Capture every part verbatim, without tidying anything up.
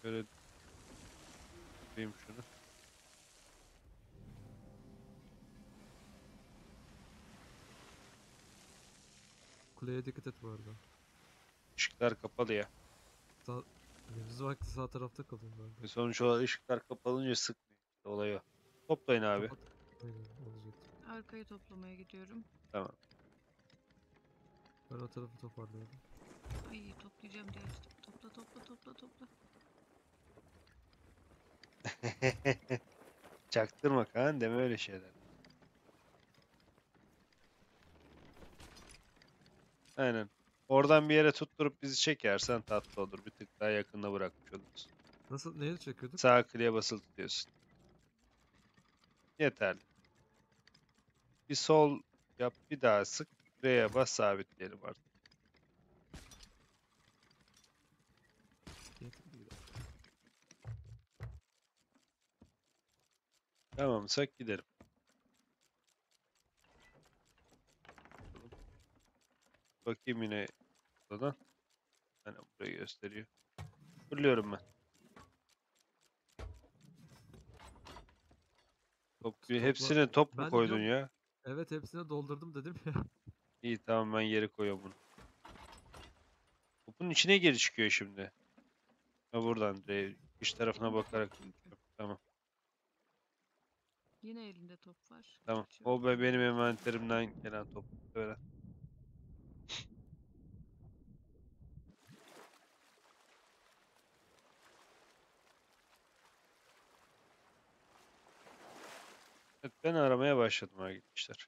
Şöyle diyeyim şunu. Kuleye dikkat et bu arada. Işıklar kapalı ya. Sağ, gündüz vakti sağ tarafta kalıyor galiba. Ve sonuç olarak ışıklar kapalınca sıkmıyor. İşte olay o. Toplayın abi. Kapat. Aynen olacaktı. Arkayı toplamaya gidiyorum. Tamam. Ben o tarafı toparlıyorum. Ay toplayacağım diye açtım. Topla topla topla topla. Çaktırma Kaan, deme öyle şeyler. Aynen. Oradan bir yere tutturup bizi çekersen tatlı olur. Bir tık daha yakında bırakmış oluruz. Nasıl, neyle çekiyorduk? Sağ kliğe basılı tutuyorsun. Yeterli. Bir sol yap, bir daha sık. R'ye bas, sabitleyelim artık. Tamamsak gidelim. Bakayım yine buradan. Hani burayı gösteriyor. Fırlıyorum ben. Top, Topla. hepsine top mu Ben de koydun diyorum, ya? evet hepsine doldurdum dedim ya. İyi tamam, ben yeri koyuyorum bunu. Topun içine geri çıkıyor şimdi. Ha buradan R, iç tarafına Elinde top bakarak çünkü. yapıyorum. Tamam. Yine elinde top var. Tamam. Şöyle O be- benim alayım. envanterimden gelen top. Öyle. Evet, ben aramaya başladım arkadaşlar.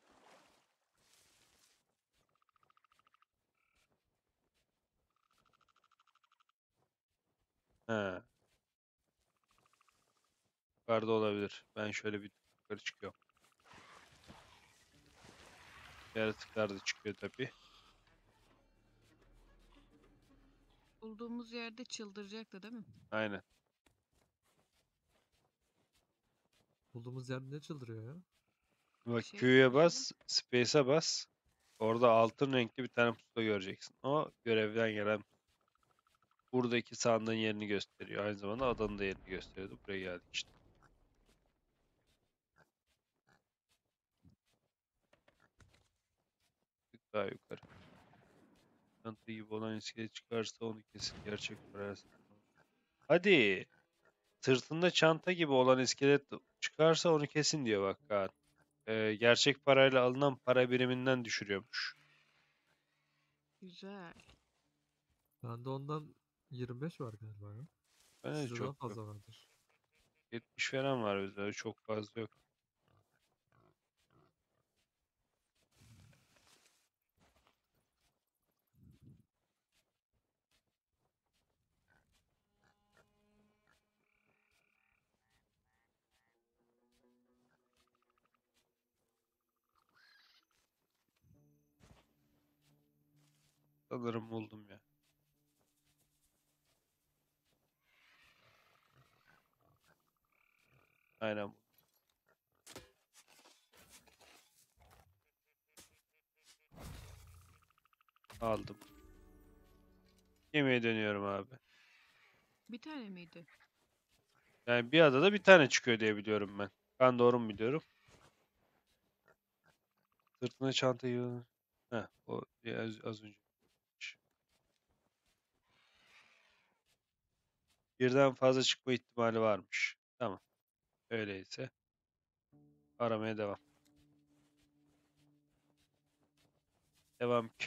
Ha, yukarıda olabilir. Ben şöyle bir yukarı çıkıyorum. Yaratıklar da çıkıyor tabii. Bulduğumuz yerde çıldıracaktı değil mi? Aynen. Bulduğumuz yerde ne çıldırıyor ya? Bak Şey Q'ya yapıyorsun. bas, Space'e bas. Orada altın renkli bir tane pusula göreceksin. O görevden gelen, buradaki sandığın yerini gösteriyor. Aynı zamanda adanın da yerini gösteriyordu. Buraya geldik işte. Bir tık daha yukarı. Çanta gibi olan iskelet çıkarsa onu kesin gerçek parası. Hadi. Sırtında çanta gibi olan iskelet çıkarsa onu kesin diyor bak Kaan. Ee, gerçek parayla alınan para biriminden düşürüyormuş. Güzel. Bende ondan yirmi beş var galiba ya. Bence Sizde çok daha yok. fazla vardır. yetmiş falan var bizde. Çok fazla yok. Sanırım buldum ya. Aynen buldum. Aldım. Gemiye dönüyorum abi. Bir tane miydi? Yani bir adada bir tane çıkıyor diye biliyorum ben. Ben doğru mu biliyorum? Sırtına çantayı... Heh, o az, az önce. Birden fazla çıkma ihtimali varmış. Tamam. Öyleyse aramaya devam. Devam ki.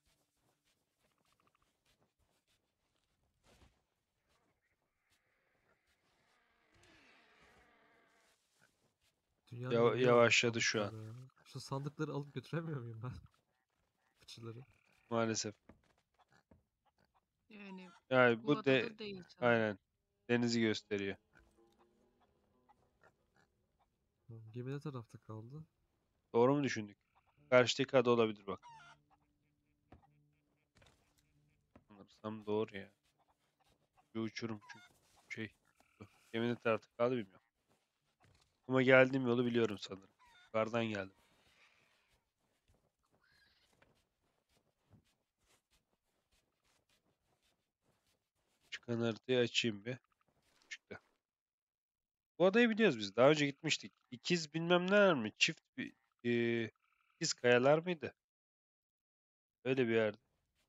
Dünyanın Yava- dibine vardık yavaşladı şu an. sandıklarla ya. Şu sandıkları alıp götüremiyor muyum ben? Fıçıları. Maalesef. Yani Yani bu bu de adada değil sanırım. aynen denizi gösteriyor. Tamam, gemi ne tarafta kaldı? Doğru mu düşündük? Karşıdaki ada olabilir bak. Sanırsam doğru ya. Bir uçurum çünkü. Şey. Gemi ne tarafta kaldı bilmiyorum. Ama geldiğim yolu biliyorum sanırım. Yukarıdan geldim. Çıkan haritayı açayım bir. Çıktı. Bu adayı biliyoruz biz. Daha önce gitmiştik. İkiz bilmem neler mi? Çift bir e, ikiz kayalar mıydı? Öyle bir yerde.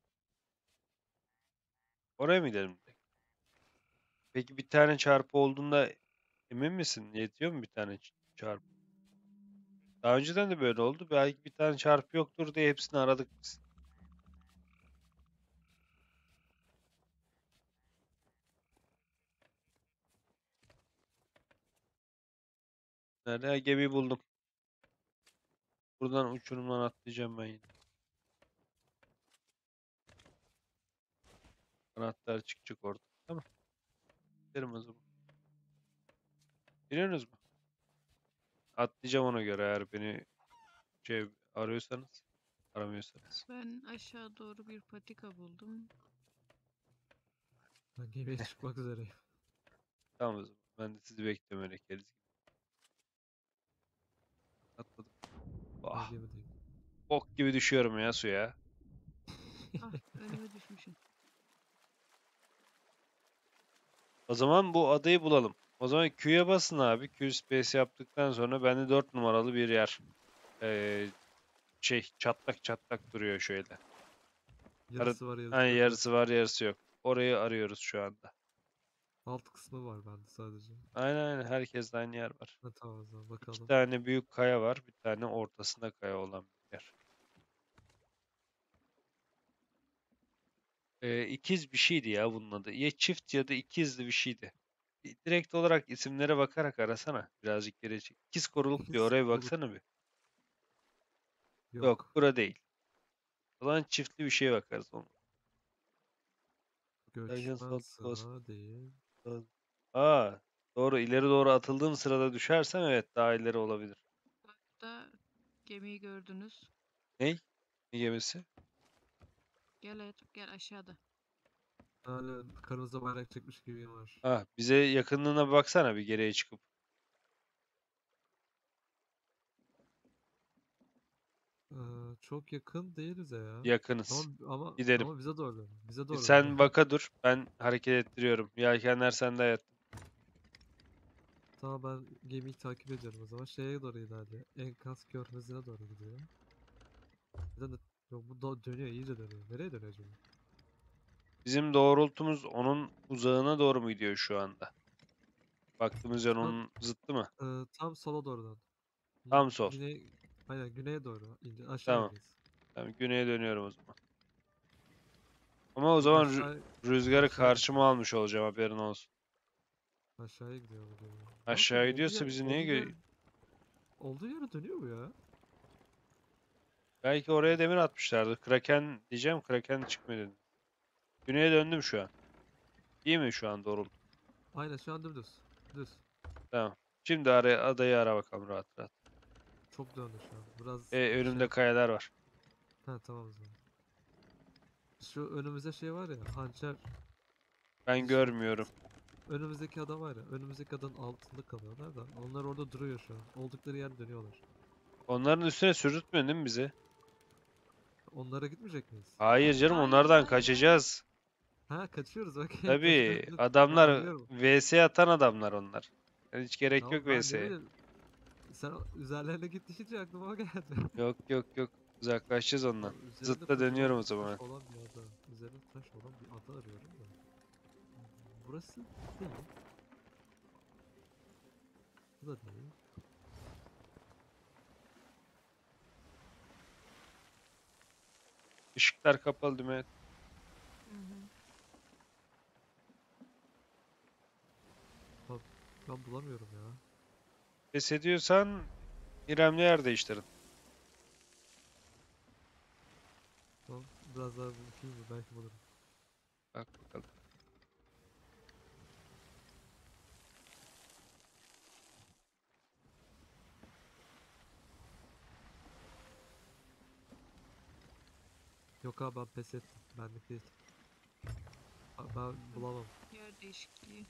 Oraya mı gidelim direkt? Peki bir tane çarpı olduğunda emin misin? Yetiyor mu bir tane ç- çarpı? Daha önceden de böyle oldu. Belki bir tane çarpı yoktur diye hepsini aradık biz. Nerede? Ha, gemiyi buldum. Buradan uçurumdan atlayacağım ben yine. Anahtar çıkacak orada. Tamam. Gidelim o zaman. Biliyorsunuz mu? Atlayacağım ona göre eğer beni şey arıyorsanız. Aramıyorsanız. Ben aşağı doğru bir patika buldum. Ben gemiye çıkmak üzereyim. Tamam o zaman. Ben de sizi bekliyorum öyle keriz gibi. Atladım. Ben Ah. gemideyim. Bok gibi düşüyorum ya suya. Ah, önüme düşmüşüm. O zaman bu adayı bulalım. O zaman Q'ya basın abi. Q space yaptıktan sonra bende dört numaralı bir yer. Ee, şey çatlak çatlak duruyor şöyle. Arı, Yarısı var yarısı hani yok. yarısı var yarısı yok. Orayı arıyoruz şu anda. Alt kısmı var bende sadece. Aynen aynen herkeste aynı yer var. Ha, tamam o zaman İki bakalım. tane büyük kaya var. Bir tane ortasında kaya olan bir yer. Ee, ikiz bir şeydi ya bunun adı. Ya çift ya da ikizli bir şeydi. Bir direkt olarak isimlere bakarak arasana. Birazcık geri çek. İkiz koruluk diyor. İkiz Oraya koruluk baksana bir. Yok, yok. bura değil. O zaman çiftli bir şeye bakarız. Onu. Derken Göçmen sol tık bas- sığınağı değil. bas- Aa, doğru. İleri doğru atıldığım sırada düşersem evet daha ileri olabilir. Da gemiyi gördünüz. Ney? Ne gemisi? Gel hayatım gel aşağıda. Hala karnınızda bayrak çekmiş gibi var. Ah, bize yakınlığına bir baksana bir geriye çıkıp. Ee, çok yakın değiliz ya. Yakınız. Ama ama Gidelim. ama bize doğru dön. Bize E, doğru dön Sen bak. baka dur. Ben hareket ettiriyorum. Yelkenler sende hayat. Tamam ben gemiyi takip ediyorum o zaman. Şeye doğru ilerliyor. Enkaz körfezine doğru gidiyor. Neden de yok, bu da dönüyor iyice dönüyor. Nereye dönüyor acaba? Bizim doğrultumuz onun uzağına doğru mu gidiyor şu anda? Baktığımız yer Şu an onun zıttı mı? e, tam sola doğru dön. Tam Gü- sol. Güney, aynen güneye doğru ince aşağı Tamam. ineceğiz. Tamam güneye dönüyorum o zaman. Ama o Yok zaman rü- aşağı rüzgarı aşağı gidiyor. karşıma almış olacağım haberin olsun. Aşağıya gidiyor bu gemi. Ne yapıyor? Aşağı Olduğu yer, gidiyorsa bizi niye olduğu yer, gö- olduğu yere dönüyor mu ya? Belki oraya demir atmışlardı. Kraken diyeceğim. Kraken çıkmıyor dedim. Güneye döndüm şu an. İyi mi şu an doğrultu? Aynen şu an dümdüz. Düz. Tamam. Şimdi araya adayı ara bakalım rahat rahat. Çok döndü şu an. Biraz E, şey önümde yap. kayalar var. Ha tamam o zaman. Şu önümüzde şey var ya hançer Ben şey. görmüyorum. Önümüzdeki adam var ya. Önümüzdeki adamın altında kalıyorlar da. Onlar orada duruyor şu an. Oldukları yerde dönüyorlar. Onların üstüne sürtmedin değil mi bizi? Onlara gitmeyecek miyiz? Hayır canım Hayır onlardan hayır hayır. kaçacağız. Ha kaçıyoruz bak. Tabii Kaçıyoruz. Ben adamlar anlıyorum. V S atan adamlar onlar. Yani hiç gerek Tamam yok ben ne V S'ye. bileyim. Sen üzerlerine git deyince aklıma o geldi. Yok yok yok. Uzaklaşacağız ondan. Tamam, üzerinde Zıtla taş olan, dönüyorum o zaman. taş olan bir ada. Üzerinde taş olan bir ada arıyorum da. Burası değil. Bu da değil. Işıklar kapalı değil mi? Hı hı. Bak, ben bulamıyorum ya. Pes ediyorsan İrem'le yer değiştirin. Tamam, biraz daha bakayım mı? Belki bulurum. Bak bakalım. Yok abi ben pes ettim. Benlik değil. Abi ben bulamam. Yer değişikliği.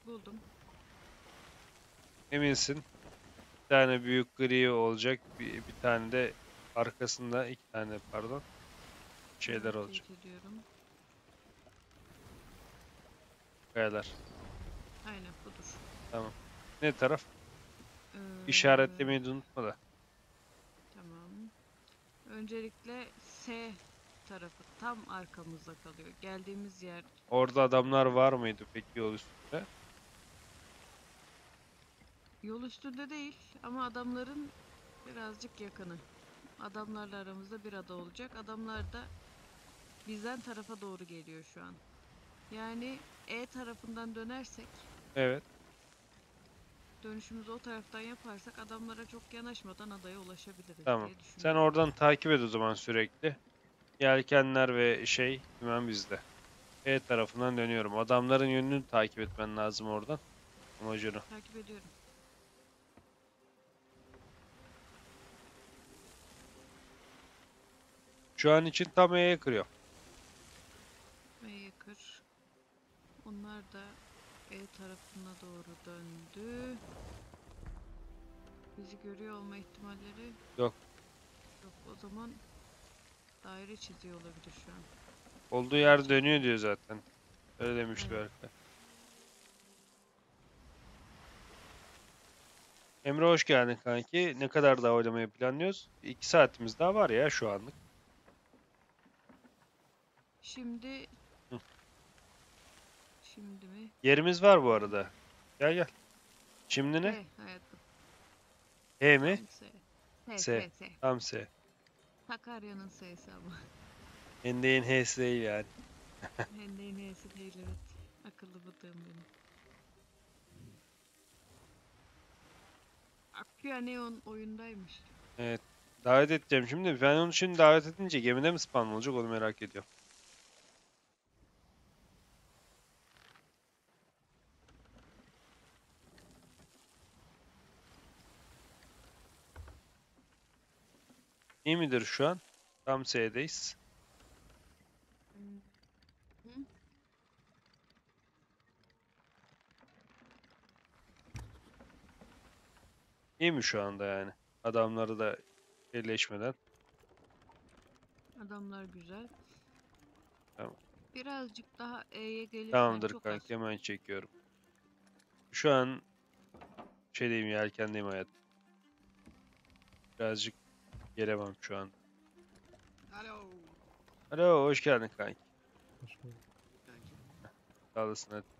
Buldum. Eminsin. Bir tane büyük gri olacak. Bir, bir tane de arkasında iki tane pardon şeyler Hemen olacak. teyit ediyorum. Kayalar. Aynen budur. Tamam. Ne taraf? Ee, İşaretlemeyi de unutma da. Tamam. Öncelikle S tarafı tam arkamızda kalıyor. Geldiğimiz yer Orada adamlar var mıydı peki yol üstünde? yol üstünde değil ama adamların birazcık yakını. Adamlarla aramızda bir ada olacak. Adamlar da bizden tarafa doğru geliyor şu an. Yani E tarafından dönersek, Evet. dönüşümüzü o taraftan yaparsak adamlara çok yanaşmadan adaya ulaşabiliriz Tamam. diye Sen düşünüyorum. oradan takip et o zaman sürekli. Yelkenler ve şey hemen bizde. E tarafından dönüyorum. Adamların yönünü takip etmen lazım oradan. Amacını. Takip ediyorum. Şu an için tam E'ye kırıyor. E'ye kır. Onlar da E tarafına doğru döndü. Bizi görüyor olma ihtimalleri Yok. yok. O zaman daire çiziyor olabilir şu an. Olduğu yer dönüyor diyor zaten. Öyle demişti Evet. Berkay. Emre hoş geldin kanki. Ne kadar daha oynamayı planlıyoruz? İki saatimiz daha var ya şu anlık. Şimdi Hı. şimdi mi? Yerimiz var bu arada. Gel gel. Şimdi ne? H hayatım. H mi? Tam S. S S. S S. Tam S. Sakarya'nın S'si ama. Hendeyin H'si değil yani. Hendeyin H'si değil, evet. Akıllı bıdığım benim. Akya Neon oyundaymış. Evet. Davet edeceğim şimdi. Ben onu şimdi davet edince gemide mi spawn olacak onu merak ediyorum. İyi midir şu an? Tam S'deyiz. Hmm. Hı? İyi mi şu anda yani? Adamları da birleşmeden. Adamlar güzel. Tamam. Birazcık daha E'ye gelirsen Tamamdır çok az. kanka hemen çekiyorum. Şu an şey diyeyim yelkendeyim hayat. Birazcık gelemem şu an. Alo. Alo hoş geldin kanki. Hoş bulduk. Sağ olasın hadi.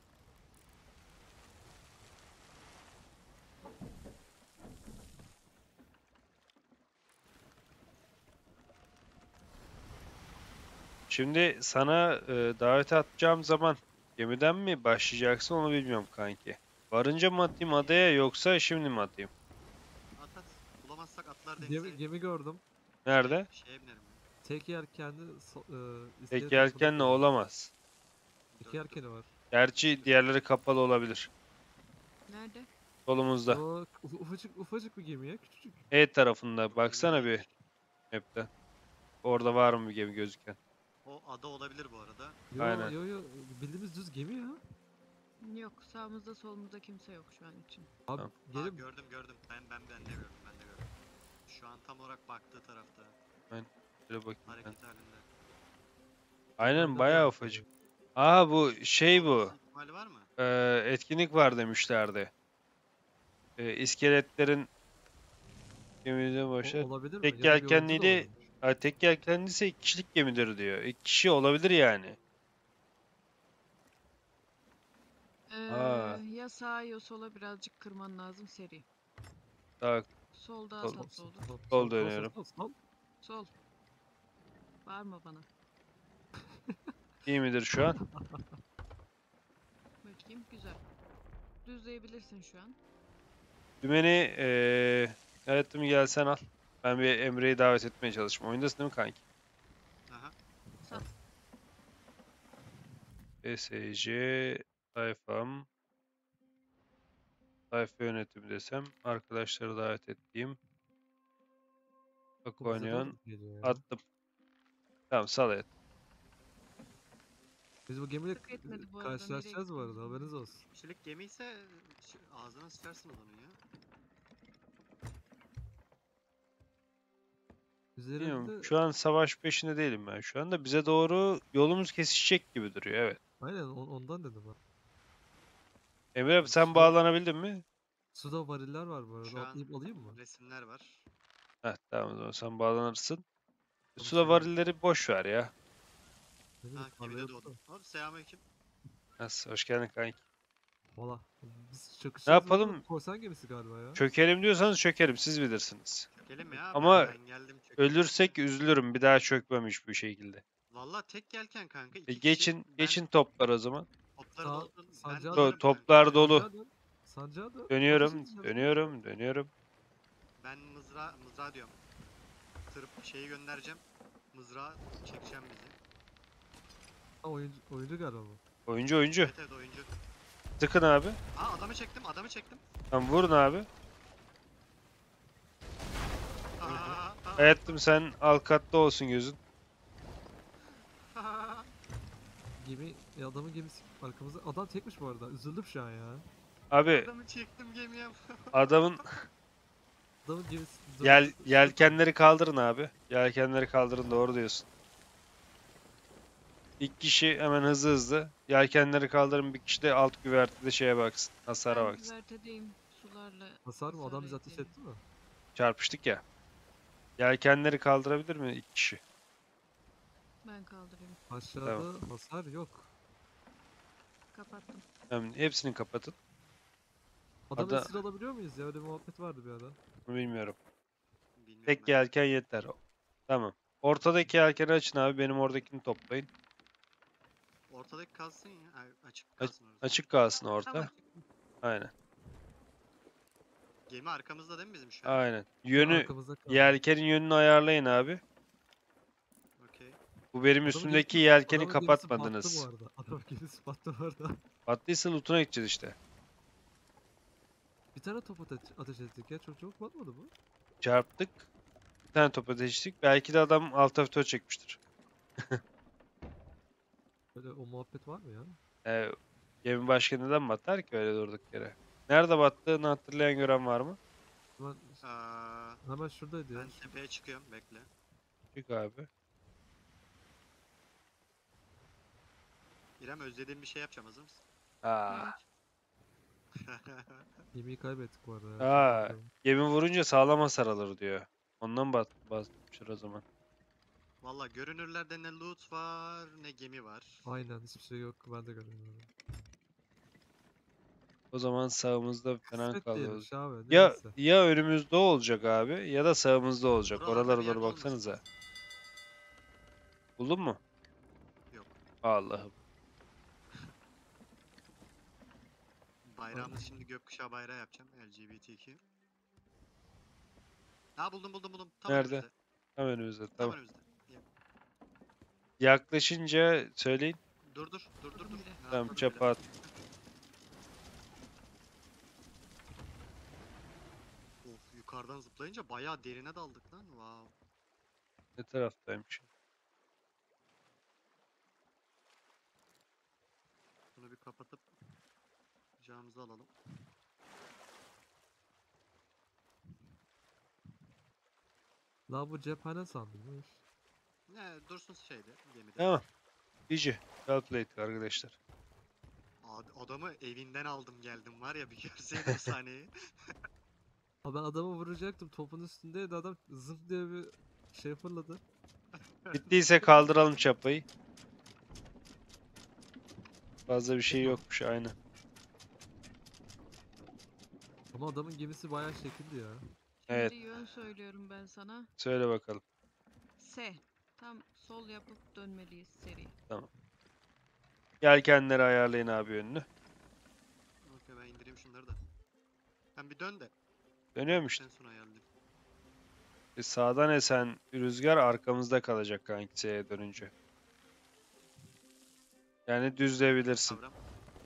Şimdi sana e, davet atacağım zaman gemiden mi başlayacaksın onu bilmiyorum kanki. Varınca mı atayım adaya yoksa şimdi mi atayım? At at. Bulamazsak atlar denize. Gemi, gemi gördüm. Nerede? Şey, şeye binerim ben. Tek yelkenli so e, Tek iskelet tarafına yelkenle gidiyorum. olamaz. İki Dur, dur. yelkeni var. Gerçi diğerleri kapalı olabilir. Nerede? Solumuzda. Yok, uf- ufacık ufacık bir gemi ya, küçücük. E tarafında Yok, baksana öyle bir değildir. map'ten. Orada var mı bir gemi gözüken? O ada olabilir bu arada. Yo Aynen. yo yo, bildiğimiz düz gemi ya. Yok, sağımızda solumuzda kimse yok şu an için. Abi Tamam. Aa, gelin. gördüm gördüm. Ben ben ben de gördüm ben de gördüm. Şu an tam olarak baktığı tarafta. Şöyle bakayım ben. Hareket halinde. Aynen Yukarıda bir bayağı yerde ufacık. kalıyor. Aa bu şey bu. Olması ihtimali var mı? Ee, etkinlik var demişlerdi. Ee, iskeletlerin gemide O, başlar. olabilir mi? Tek Ya da bir oyuncu da yelkenliydi. olabilir. Ha, tek yelkenliyse iki kişilik gemidir diyor. İki kişi olabilir yani. Ee, Aa, ya sağa ya sola birazcık kırman lazım seri. daha Sol daha sol, Sol, tatlı sol, olur. sol, sol sol, sol, sol, dönüyorum. sol, sol. Sol. Bağırma bana. İyi midir şu an? Bakayım, güzel. Düzleyebilirsin şu an. Dümeni ee, hayatım gelsen al. Ben bir Emre'yi davet etmeye çalışayım. Oyundasın değil mi kanki? Aha. Sat. S C sayfam. Sayfa yönetimi desem. Arkadaşları davet ettiğim. Bak Bu bize doğru oynayan. geliyor ya. Attım. Tamam sal et. Biz bu gemiyle Sık etmedi bu arada, karşılaşacağız bu nereye arada, gidiyorsun? haberiniz olsun. Kişilik gemi ise ş- ağzına sıçarsın onun ya. Bilmiyorum. Üzerinde Şu an savaş peşinde değilim ben. Şu anda bize doğru yolumuz kesişecek gibi duruyor. Evet. aynen on- ondan dedim ben. Emre abi sen Suda, bağlanabildin mi? suda variller var bu arada. Şu an Atlayıp alayım mı? resimler var. Heh, tamam o zaman sen bağlanırsın. Onu Suda şey- varilleri boş ver ya. Ne bileyim, Ha parla gemide yoktu doğdum. da. Hop selamünaleyküm. Nasıl? Hoş geldin kanki. Valla. Biz Ne çakışacağız. yapalım? Korsan gemisi galiba ya. Çökelim diyorsanız çökelim. Siz bilirsiniz. Çökelim ya. Ama ben, ben geldim çökelim. ölürsek üzülürüm. Bir daha çökmem hiçbir şekilde. Valla tek gelken kanka E, iki kişi. geçin, Ben geçin toplar o zaman. topları Sağ- doldurdum. Ben sancağa To- dön. dalarım toplar kanka. dolu. Sancağa dön. Sancağa dön. Ateş Dönüyorum, edeceğiz. dönüyorum, dönüyorum. Ben mızra mızrağı diyorum. Tırıp şeyi göndereceğim. Mızrağı çekeceğim bizi. Ha, oyuncu, oyuncu galiba bu. Oyuncu oyuncu. Evet evet oyuncu. Sıkın abi. Aa adamı çektim adamı çektim. Tamam vurun abi. Aa, aa, aa, Hayatım sen Alkat'ta olsun gözün. aa. Gemi, ya adamın gemisi arkamızda. Adam tekmiş bu arada. Üzüldüm şu an ya. Abi Adamı çektim gemiye. adamın Adamın gemisi... yel, yelkenleri kaldırın abi. Yelkenleri kaldırın doğru diyorsun. İlk kişi hemen hızlı hızlı. Yelkenleri kaldırın bir kişi de alt güvertede şeye baksın. Hasara Ben baksın. güvertedeyim. Sularla Hasar mı? Adam bizi hasar ateş yedim. etti mi? Çarpıştık ya. Yelkenleri kaldırabilir mi ilk kişi? Ben kaldırayım. Aşağıda hasar yok. Kapattım. Hemen hepsini kapatın. Adam Ada- esir alabiliyor muyuz ya? Öyle bir muhabbet vardı bir ara. Bilmiyorum. Bilmiyorum Tek ben. yelken yeter. Tamam. Ortadaki yelkeni açın abi. Benim oradakini toplayın. Ortadaki kalsın ya. Ay, açık kalsın orası. Açık kalsın orta. Tamam. Aynen. Gemi arkamızda değil mi bizim şu an? Aynen. Yönü Arkamızda kaldı. yelkenin yönünü ayarlayın abi. Okey. Bu benim Adamın üstümdeki gemisi- yelkeni adamın gemisi kapatmadınız. battı bu arada. Adamın gemisi battı bu arada. Battıysa lootuna gideceğiz işte. Bir tane top ateş, ateş ettik ya. Çok çabuk batmadı bu. Çarptık. Bir tane top ateşledik. Belki de adam alt F dört çekmiştir. Böyle o muhabbet var mı ya? Ee, gemi başka neden batar ki öyle durduk yere? Nerede battığını hatırlayan gören var mı? Hemen, Aa, hemen şuradaydı ya. ben tepeye çıkıyorum bekle. Çık abi. İrem özlediğim bir şey yapacağım hazır mısın? Aa, Gemiyi kaybettik bu arada ya. Çok Aa. üzüldüm. gemi vurunca sağlam hasar alır diyor. Ondan bat basmışlar o zaman. Valla görünürlerde ne loot var ne gemi var. Aynen hiçbir şey yok. Ben de görüyorum. O zaman sağımızda falan Kısmet kalıyor. değilmiş abi. Ya Neyse. ya önümüzde olacak abi ya da sağımızda olacak. Buralarda Oralara bir doğru yerde olması baksanıza. lazım. Buldun mu? Yok. Allah'ım. Bayrağımız şimdi gökkuşağı bayrağı yapacağım. L G B T Q. Ha buldum buldum buldum. Tam Nerede? önümüzde. Tam önümüzde. Tam Tamam. önümüzde. Ya, Yaklaşınca söyleyin. Dur dur dur dur dur. Bile. Ha, Tamam atladı çapa bile. at. Of yukarıdan zıplayınca bayağı derine daldık lan. Wow. Ne taraftaymış? Bunu bir kapatıp camımızı alalım. La bu cephane sandım. Ne dursun şeyde gemide. Tamam. Gigi. Well played arkadaşlar. Ad- adamı evinden aldım geldim var ya bir görseydin o sahneyi. Ha ben adamı vuracaktım. Topun üstündeydi. Adam zıp diye bir şey fırladı. Bittiyse kaldıralım çapayı. Fazla bir şey yokmuş aynı. Ama adamın gemisi bayağı şekildi ya. Evet. Şimdi yön söylüyorum ben sana. Söyle bakalım. S. Tam sol yapıp dönmeliyiz seri. Yelkenleri ayarlayın abi yönünü. Okey ben indireyim şunları da. Sen bir dön de. Dönüyorum işte. En son ayarlayayım. E, Sağdan esen rüzgar arkamızda kalacak kanki S'ye dönünce. Yani düzleyebilirsin. Kavram.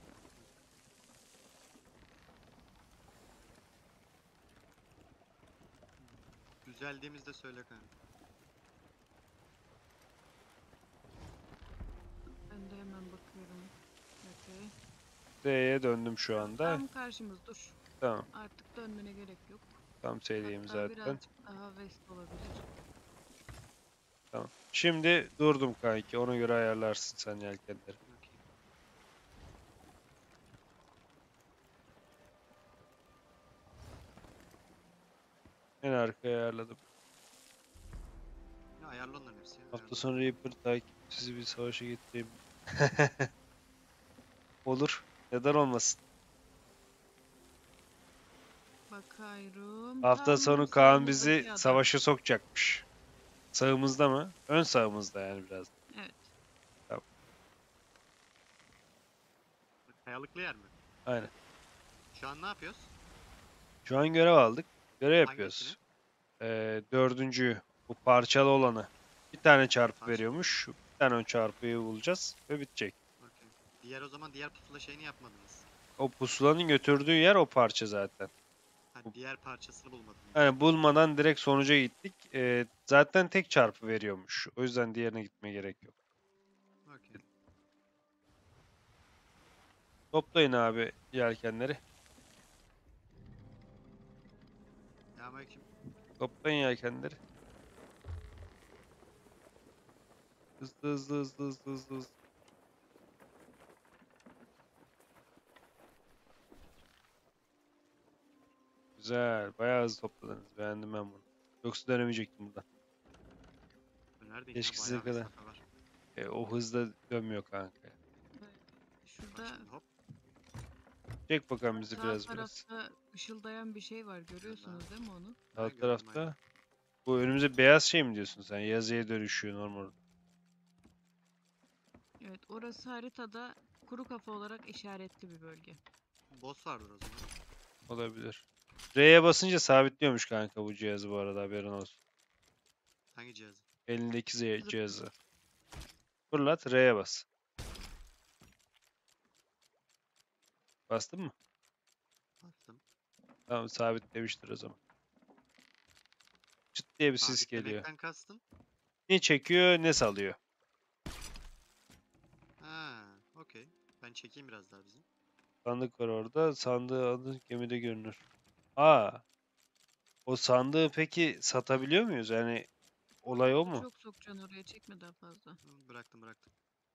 Düzeldiğimizde söyle kanka. Ben de hemen bakıyorum. D'ye döndüm şu anda. Tam karşımız dur. Tamam. Artık dönmene gerek yok. Tam S'deyim Hatta zaten. birazcık daha west olabilir. Tamam. Şimdi durdum kanki. Ona göre ayarlarsın sen yelkenleri. Okey. En arkaya ayarladım. Ya ayarla onların hepsi ya. Hafta ayarla. sonu Reaper takip sizi bir savaşa getireyim. Olur. Neden olmasın? Bakıyorum. Hafta Tam sonu Kaan sağımızdaki bizi ada. savaşa sokacakmış. Sağımızda mı? Ön sağımızda yani biraz. Evet. Kayalıklı yer mi? Aynen. Şu an ne yapıyoruz? Şu an görev aldık. Görev Hangisini? yapıyoruz. Ee, dördüncüyü. Bu parçalı olanı. Bir tane çarpı Parça- veriyormuş. Bir tane ön çarpıyı bulacağız ve bitecek. Okey. Diğer o zaman diğer pusula şeyini yapmadınız. O pusulanın götürdüğü yer o parça zaten. Ha, diğer parçasını bulmadınız. Yani bulmadan direkt sonuca gittik. Ee, zaten tek çarpı veriyormuş. O yüzden diğerine gitmeye gerek yok. Okey. Toplayın abi yelkenleri. Selamünaleyküm. Toplayın yelkenleri. Hızlı hızlı hızlı hızlı hızlı. hızlı. Güzel. Bayağı hızlı topladınız. Beğendim ben bunu. Yoksa dönemeyecektim buradan. Neredeyim Keşke ya? size Bayağı kadar. mesafe var. E, o hızda dönmüyor kanka. Böyle. Bak Şurada şimdi hop. Çek bakalım bizi sağ biraz biraz. tarafta ışıldayan bir şey var. Görüyorsunuz değil mi onu? Ben Alt gördüm, tarafta. aynen. Bu önümüze beyaz şey mi diyorsun sen? Yazıya dönüşüyor normal. Evet, orası haritada kuru kafa olarak işaretli bir bölge. Boss vardır o zaman. Olabilir. R'ye basınca sabitliyormuş kanka bu cihazı bu arada haberin olsun. Hangi cihazı? Elindeki ze- Zıp. cihazı. Fırlat R'ye bas. Bastın mı? Bastım. Tamam sabitlemiştir o zaman. Çıt diye bir ses geliyor. Sabitlemekten kastın? Ne çekiyor ne salıyor. Ha, okey. Ben çekeyim biraz daha bizim. Sandık var orada. Sandığı adı gemide görünür. Aa. O sandığı peki satabiliyor muyuz? Yani olay o mu? Çok sokacaksın oraya, çekme daha fazla. Hı, Bıraktım bıraktım.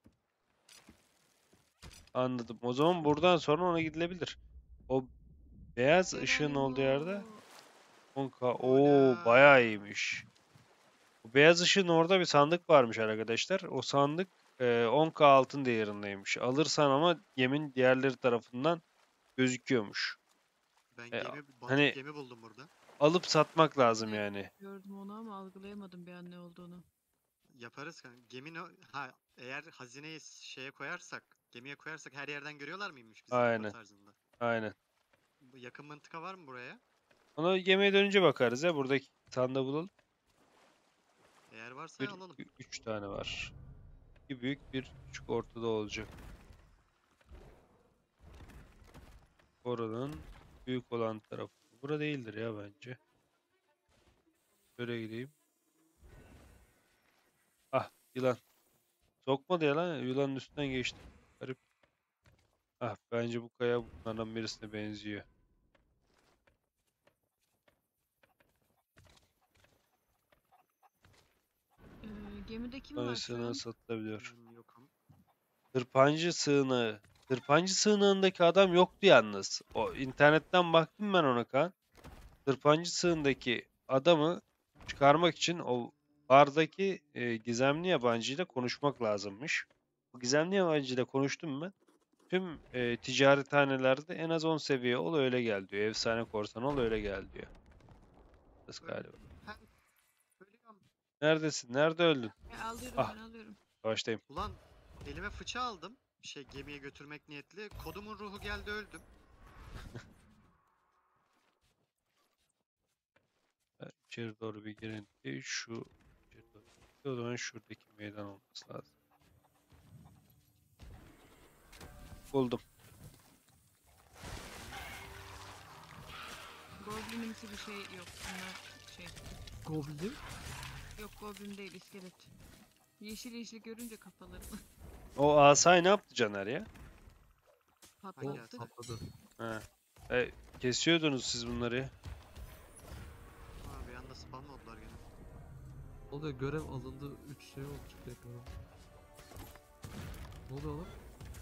Anladım. O zaman buradan sonra ona gidilebilir. O beyaz ışığın Geronimo. olduğu yerde on K. Oo Ola. bayağı iyiymiş. Bu beyaz ışığın orada bir sandık varmış arkadaşlar. O sandık e, on K altın değerindeymiş. Alırsan ama yemin diğerleri tarafından gözüküyormuş. Ben E, gemi, batık hani- gemi buldum burada. Alıp satmak lazım Evet. yani. Gördüm onu ama algılayamadım bir an ne olduğunu. Yaparız kanka. Gemini ha eğer hazineyi şeye koyarsak, gemiye koyarsak her yerden görüyorlar mıymış bizim Aynen. Aynen. tarzında? Aynen. Bu yakın mıntıka var mı buraya? Ona yemeğe dönünce bakarız ya. Buradaki sandığı bulalım. Eğer varsa Bir, alalım. ü- üç tane var. Bir büyük bir küçük ortada olacak. Oranın büyük olan tarafı. Bura değildir ya bence. Şöyle gideyim. Ah yılan. Sokmadı ya lan. Yılanın üstünden geçti. Garip. Ah bence bu kaya bunlardan birisine benziyor. Ee, gemide kim var şu Dolayısıyla an? satılabiliyor. Hmm, yokum. Tırpancı sığınağı. Tırpancı sığınağındaki adam yoktu yalnız. O internetten baktım ben ona kan. Tırpancı sığındaki adamı çıkarmak için o bardaki e, gizemli yabancıyla konuşmak lazımmış. Bu gizemli yabancıyla konuştum ben. Tüm e, ticarethanelerde en az on seviye ol öyle gel diyor. Efsane korsan ol öyle gel diyor. Nasıl galiba. Ha, ölüyorum. Neredesin? Nerede öldün? Ya, alıyorum Ah. ben alıyorum. Baştayım. Ulan elime fıça aldım. Şey gemiye götürmek niyetli. Kodumun ruhu geldi öldüm. Ben İçeri doğru bir girin diye şu içeri doğru. O zaman şuradaki meydan olması lazım. Buldum. Goblinimsi bir şey yok. Bunlar şey. Goblin. Yok goblin değil, iskelet. Yeşil yeşil görünce kafalarını. O asayı ne yaptı Caner ya? Hangi O patlattı. hata? patladı. He. E, kesiyordunuz siz bunları. Ha, bir anda spam oldular gene. Oluyor, görev alındı. üç şey oldu çıktı ekrana. Ne oluyor oğlum?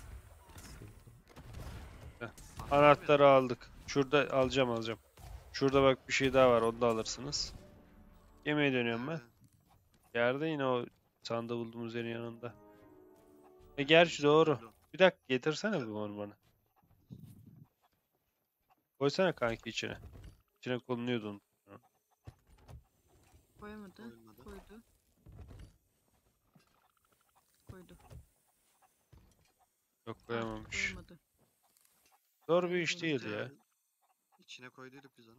Hata Anahtarı aldık. Şurada alacağım alacağım. Şurada bak bir şey daha var, onu da alırsınız. Yemeğe dönüyorum ben. Nerede? Yerde yine o sandığı bulduğumuz yerin yanında. E Evet, gerçi inşaat doğru. öldü o. Bir dakika getirsene bir onu bana. Koysana kanki içine. İçine konuluyordu onun. Koyamadı. Koyulmadı. Koydu. Koydu. Yok Artık koyamamış. koyamadı. Zor bir Koydu iş bunu. değil Bence ya. içine koyduyduk biz onu.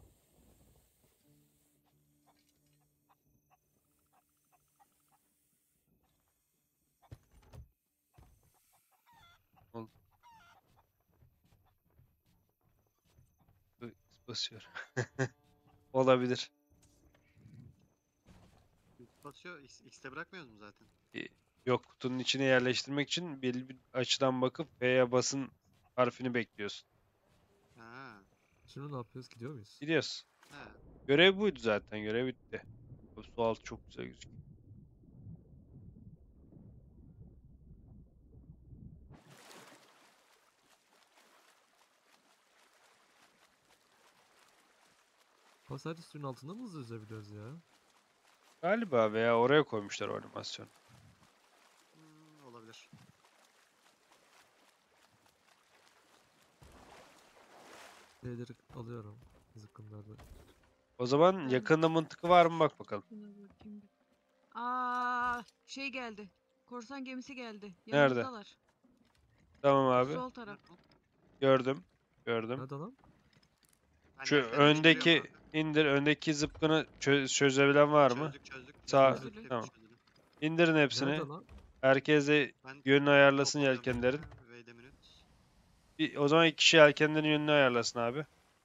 Dur, basıyor. Olabilir. Basıyor. X, X'te bırakmıyoruz mu zaten? E, Yok, kutunun içine yerleştirmek için belli bir açıdan bakıp F'ye basın harfini bekliyorsun. Ha. Şimdi ne yapıyoruz? Gidiyor muyuz? Gidiyoruz. He. Görev buydu zaten. Görev bitti. Bu su altı çok güzel gözüküyor. Ama sadece suyun altında mı hızlı yüzebiliyoruz ya? Galiba veya oraya koymuşlar o animasyonu. Hmm, olabilir. Şeyleri alıyorum. Zıkkımlarda. O zaman Ben- yakında mıntıkı var mı bak bakalım. Buna bakayım bir. Aa, şey geldi. Korsan gemisi geldi. Nerede? Yanımızdalar. Tamam abi. Sol taraf. Gördüm. Gördüm. Nerede lan? Ben Şu deftere indiriyorum öndeki abi. indir. Öndeki zıpkını çö- çözebilen var mı? Çözdük çözdük. Sağ- çözdük, hepsi tamam. çözülü. İndirin hepsini. Nerede lan? Herkes de Ben yönünü ayarlasın topalıyorum yelkenlerin. elime. Wait a minute. Bir, o zaman iki kişi yelkenlerin yönünü ayarlasın abi.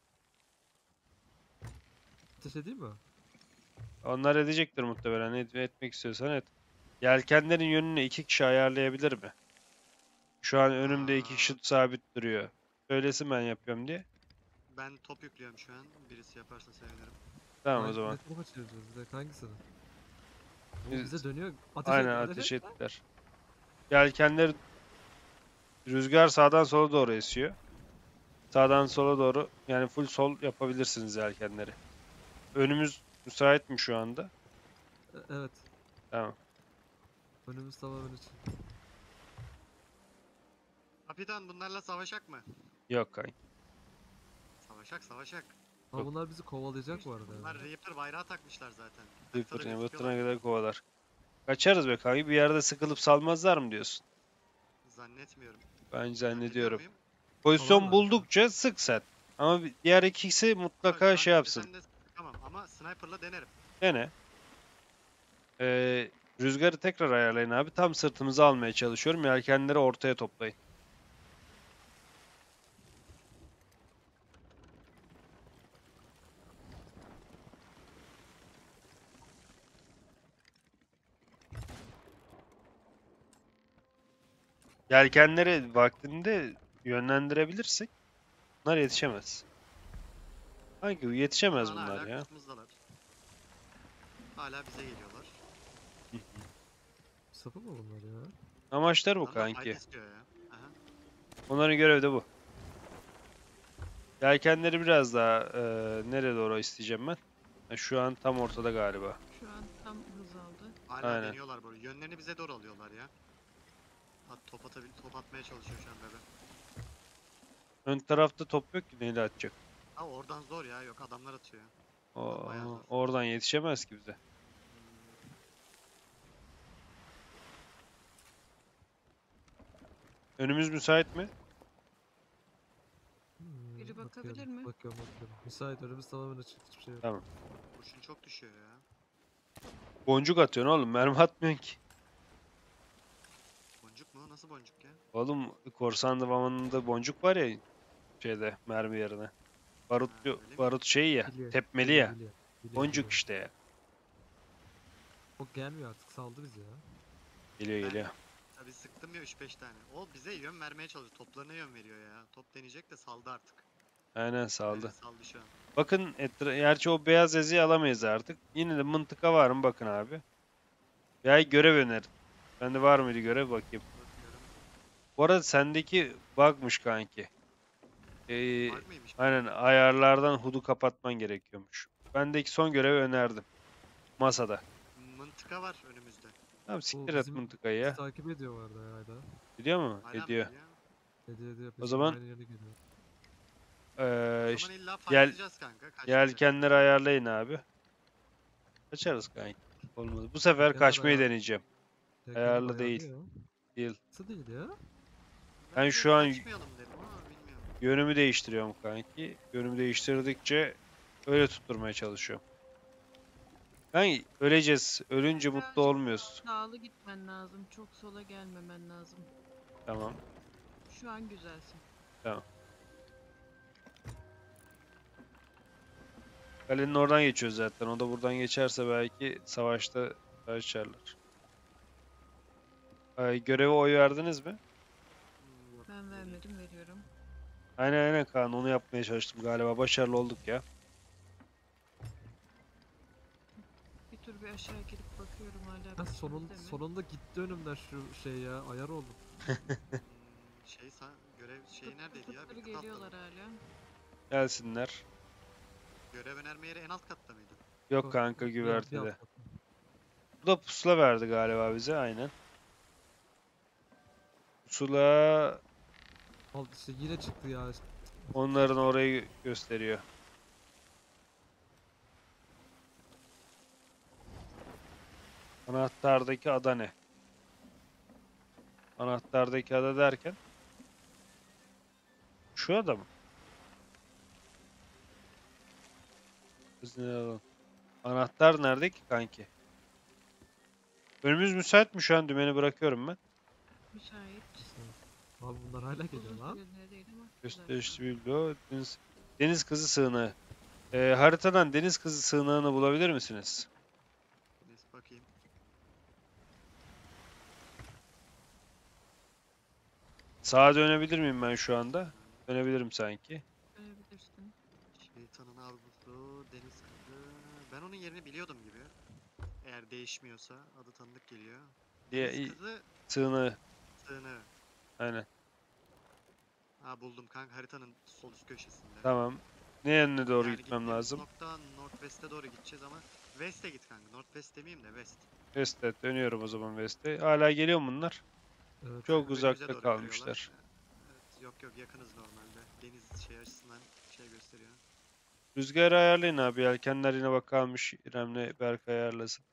Ateş edeyim mi? Onlar edecektir muhtemelen. Et, etmek istiyorsan et. Yelkenlerin yönünü iki kişi ayarlayabilir mi? Şu an önümde iki kişi Aa. sabit duruyor. Söylesin ben yapıyorum diye. Ben top yüklüyorum şu an. Birisi yaparsa sevinirim. Tamam o Hangi- zaman. Ne tarafa çevireceğiz? Bir dakika, hangisini? Bu Biz- bize dönüyor. Ateş Aynen et, ateş et. ettiler. Yelkenler rüzgar sağdan sola doğru esiyor. Sağdan sola doğru yani full sol yapabilirsiniz yelkenleri. Önümüz müsait mi şu anda? E, Evet. Tamam. Önümüz tamamen için. Kapitan bunlarla savaşak mı? Yok kanka. Savaşak savaşak. Ama bunlar bizi kovalayacak bu arada Bunlar yani. Reaper bayrağı takmışlar zaten. Reaper Haritada Reaper'ına gözüküyorlar. kadar kovalar. Kaçarız be kanka. Bir yerde sıkılıp salmazlar mı diyorsun? Zannetmiyorum. Ben Zannediyor zannediyorum. muyum? Pozisyon Salarlar. buldukça sık sen. Ama bir- diğer ikisi Yok, mutlaka şu şey an yapsın. sen de tamam ama sniper'la denerim. Dene. Ee, rüzgarı tekrar ayarlayın abi. Tam sırtımızı almaya çalışıyorum. Yelkenleri ortaya toplayın. Yelkenleri vaktinde yönlendirebilirsek bunlar yetişemez. Hangi yetişemez Şu an bunlar hala ya. kısmımızdalar. Hala bize geliyorlar. Sapı mı bunlar ya? Amaçlar bu Adamlar fight kanki. istiyor ya. Aha. Onların görevi de bu. Yelkenleri biraz daha e, nereye doğru isteyeceğim ben? Ha, şu an tam ortada galiba. Şu an tam hız aldı. Hala Aynen. deniyorlar böyle. Yönlerini bize doğru alıyorlar ya. At, top, atabil top atmaya çalışıyor şu an bebe. Ön tarafta top yok ki neyle atacak? Ha oradan zor ya. Yok adamlar atıyor. O, bayağı zor. oradan yetişemez ki bize. Önümüz müsait mi? Hmm, Biri bakabilir bakıyorum, mi? Bakıyorum bakıyorum. Müsait, önümüz tamamen açık. Hiçbir şey yok. Tamam. Kurşun çok düşüyor ya. Boncuk atıyorsun oğlum. Mermi atmıyorsun ki. Boncuk mu? Nasıl boncuk ya? Oğlum korsan zamanında boncuk var ya şeyde mermi yerine. Barut Ha, öyle mi? barut şey ya. Biliyor, Tepmeli biliyor, ya. biliyor, biliyor, Boncuk biliyor. işte ya. O gelmiyor artık, saldı bizi ya. Geliyor Ben- geliyor. Tabii sıktım ya üç beş tane. O bize yön vermeye çalışıyor. Toplarına yön veriyor ya. Top deneyecek de saldı artık. Aynen saldı. Evet, saldı şu an. Bakın etra gerçi o beyaz yazıyı alamayız artık. Yine de mıntıka var mı bakın abi. Ya görev önerin. Bende var mıydı görev bakayım. Bakıyorum. Bu arada sendeki bug'mış kanki. Ee, Var mıymış? aynen ayarlardan hudu kapatman gerekiyormuş. Bendeki son görevi önerdim. Masada. Mıntıka var önümüzde. Tamam Bu siktir et bizim mıntıkayı bizi ya. takip ediyor vardı ya hala. Biliyor mu? Hala mı Ediyor. geliyor? Hediye ediyor. O Bizim zaman- aynı yöne geliyor. Ee, O işte zaman illa gel- fightlayacağız kanka. Kaçmayacak. yelkenleri ayarlayın abi. Kaçarız kanki. Olmadı. Bu sefer Yelkenler kaçmayı ayar- deneyeceğim. Yelkenler Ayarlı ayarlı değil. ya. Değil. Nasıl değil ya? Ben de şu an- kaçmayalım dedim ama bilmiyorum. Yönümü değiştiriyorum kanki. Yönümü değiştirdikçe öyle tutturmaya çalışıyorum. Ben öleceğiz. Ölünce mutlu Birazcık olmuyoruz. Sağlı gitmen lazım. Çok sola gelmemen lazım. Tamam. Şu an güzelsin. Kalenin oradan geçiyoruz zaten. O da buradan geçerse belki savaşta açarlar. Ay, göreve oy verdiniz mi? Hmm, yok, Ben değil. vermedim, veriyorum. Aynen aynen Kaan, onu yapmaya çalıştım galiba. Başarılı olduk ya. Bir tur bir aşağı gidip bakıyorum hala. Ben bir sonun, sürede mi? sonunda gitti önümden şu şey ya. Ayar oldum. Hmm, şey sa- görev şey Tık neredeydi tık ya? tık Bir tık geliyorlar atladım. hala. Gelsinler. Görev önerme yeri en alt katta mıydı? Yok Yok, kanka bir- bir güvertede. alt kat. Bu da pusula verdi galiba bize aynen. Pusula Al işte yine çıktı ya. onların orayı gösteriyor. Anahtardaki ada ne? Anahtardaki ada derken? Şu ada mı? Biz ne alalım? Anahtar nerede ki kanki? Önümüz müsait mi şu an? Dümeni bırakıyorum ben. Müsait. Abi bunlar hala geliyor Uzun lan. süredir değil ama güzel. Gösterişli biblo. Deniz, deniz kızı sığınağı. Ee, haritadan deniz kızı sığınağını bulabilir misiniz? Neyse bakayım. Sağa dönebilir miyim ben şu anda? Dönebilirim sanki. Görebilirsin. Şeytanın avlusu, deniz kızı. Ben onun yerini biliyordum gibi. Eğer değişmiyorsa adı tanıdık geliyor. Diye Deniz kızı sığınağı. sığınağı. Aynen. Ha buldum kanka, haritanın sol üst köşesinde. Tamam. Ne yönüne doğru Yani gitmem gittiğimiz lazım? nokta Northwest'e doğru gideceğiz ama West'e git kanka. Northwest demeyeyim de West. West'e dönüyorum o zaman West'e. Hala geliyor mu bunlar? Evet. Çok Önümüze uzakta doğru kalmışlar. kırıyorlar. Evet, yok yok yakınız normalde. Deniz şey açısından şey gösteriyor. Rüzgarı ayarlayın abi. Yelkenler yine bak kalmış. İrem'le Berk ayarlasın.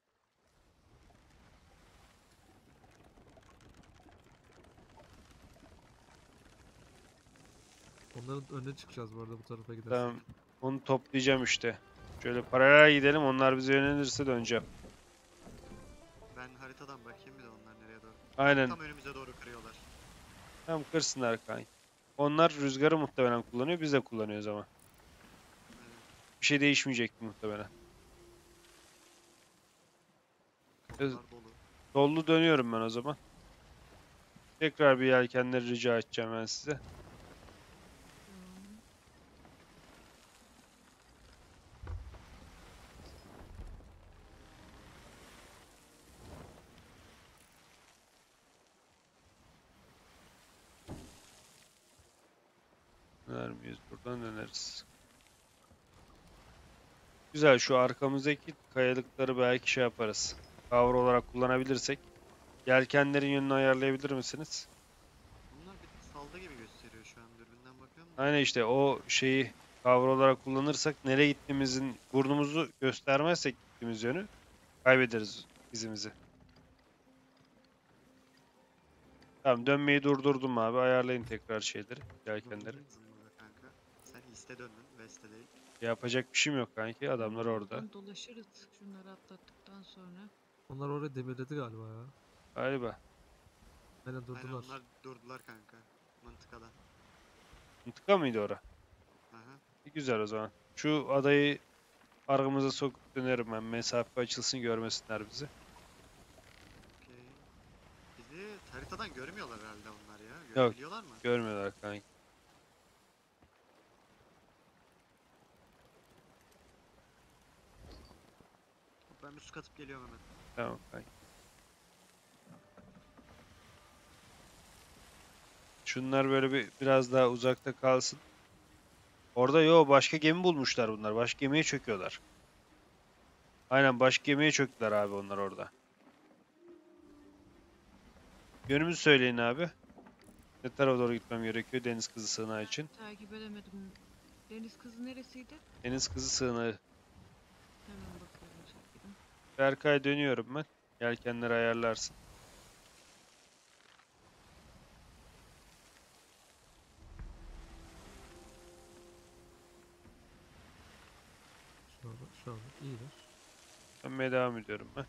Onların önüne çıkacağız bu arada bu tarafa gidersek. Tamam. Onu toplayacağım işte. Şöyle paralel gidelim. Onlar bize yönelirse döneceğim. Ben haritadan bakayım bir de onlar nereye doğru. Aynen. Tam önümüze doğru kırıyorlar. Tamam kırsınlar kanki. Onlar rüzgarı muhtemelen kullanıyor. Biz de kullanıyoruz ama. Aynen. Bir şey değişmeyecekti muhtemelen. Evet. Kapılar dolu. Dollu dönüyorum ben o zaman. Tekrar bir yelkenleri rica edeceğim ben size. Tamam. Döner miyiz? Buradan döneriz. Güzel. Şu arkamızdaki kayalıkları belki şey yaparız. Kavra olarak kullanabilirsek. Yelkenlerin yönünü ayarlayabilir misiniz? Bunlar bir salda gibi gösteriyor şu an, dürbünden bakıyorum. da. Aynen işte o şeyi kavra olarak kullanırsak nereye gittiğimizin burnumuzu göstermezsek gittiğimiz yönü kaybederiz izimizi. Tamam dönmeyi durdurdum abi. Ayarlayın tekrar şeyleri, yelkenleri. Durdum burada kanka. Sen East'e döndün, West'e değil. Yapacak bir şeyim yok kanki. Adamlar orada. Buradan dolaşırız şunları atlattıktan sonra. Onlar oraya demirledi galiba ya. Galiba. Aynen Aynen durdular. onlar durdular kanka. Mıntıkada. Mıntıka mıydı ora? Aha. Güzel o zaman. Şu adayı arkamıza sokup dönerim ben. Mesafe açılsın görmesinler bizi. Okey. Bizi Haritadan görmüyorlar herhalde onlar ya. Yok. Görebiliyorlar mı? Görmüyorlar kanki. Ben bir su katıp geliyorum hemen. Tamam kanki. Şunlar böyle bir biraz daha uzakta kalsın. Orada yo başka gemi bulmuşlar bunlar. Başka gemiye çöküyorlar. Aynen başka gemiye çöktüler abi onlar orada. Yönümüzü söyleyin abi. Ne tarafa doğru gitmem gerekiyor deniz kızı sığınağı için? Takip edemedim. Deniz kızı neresiydi? Deniz kızı sığınağı. Hemen bakıyorum şekilde. Berkay dönüyorum ben. Yelkenleri ayarlarsın. Şu an, şu an iyidir. Dönmeye devam ediyorum ben.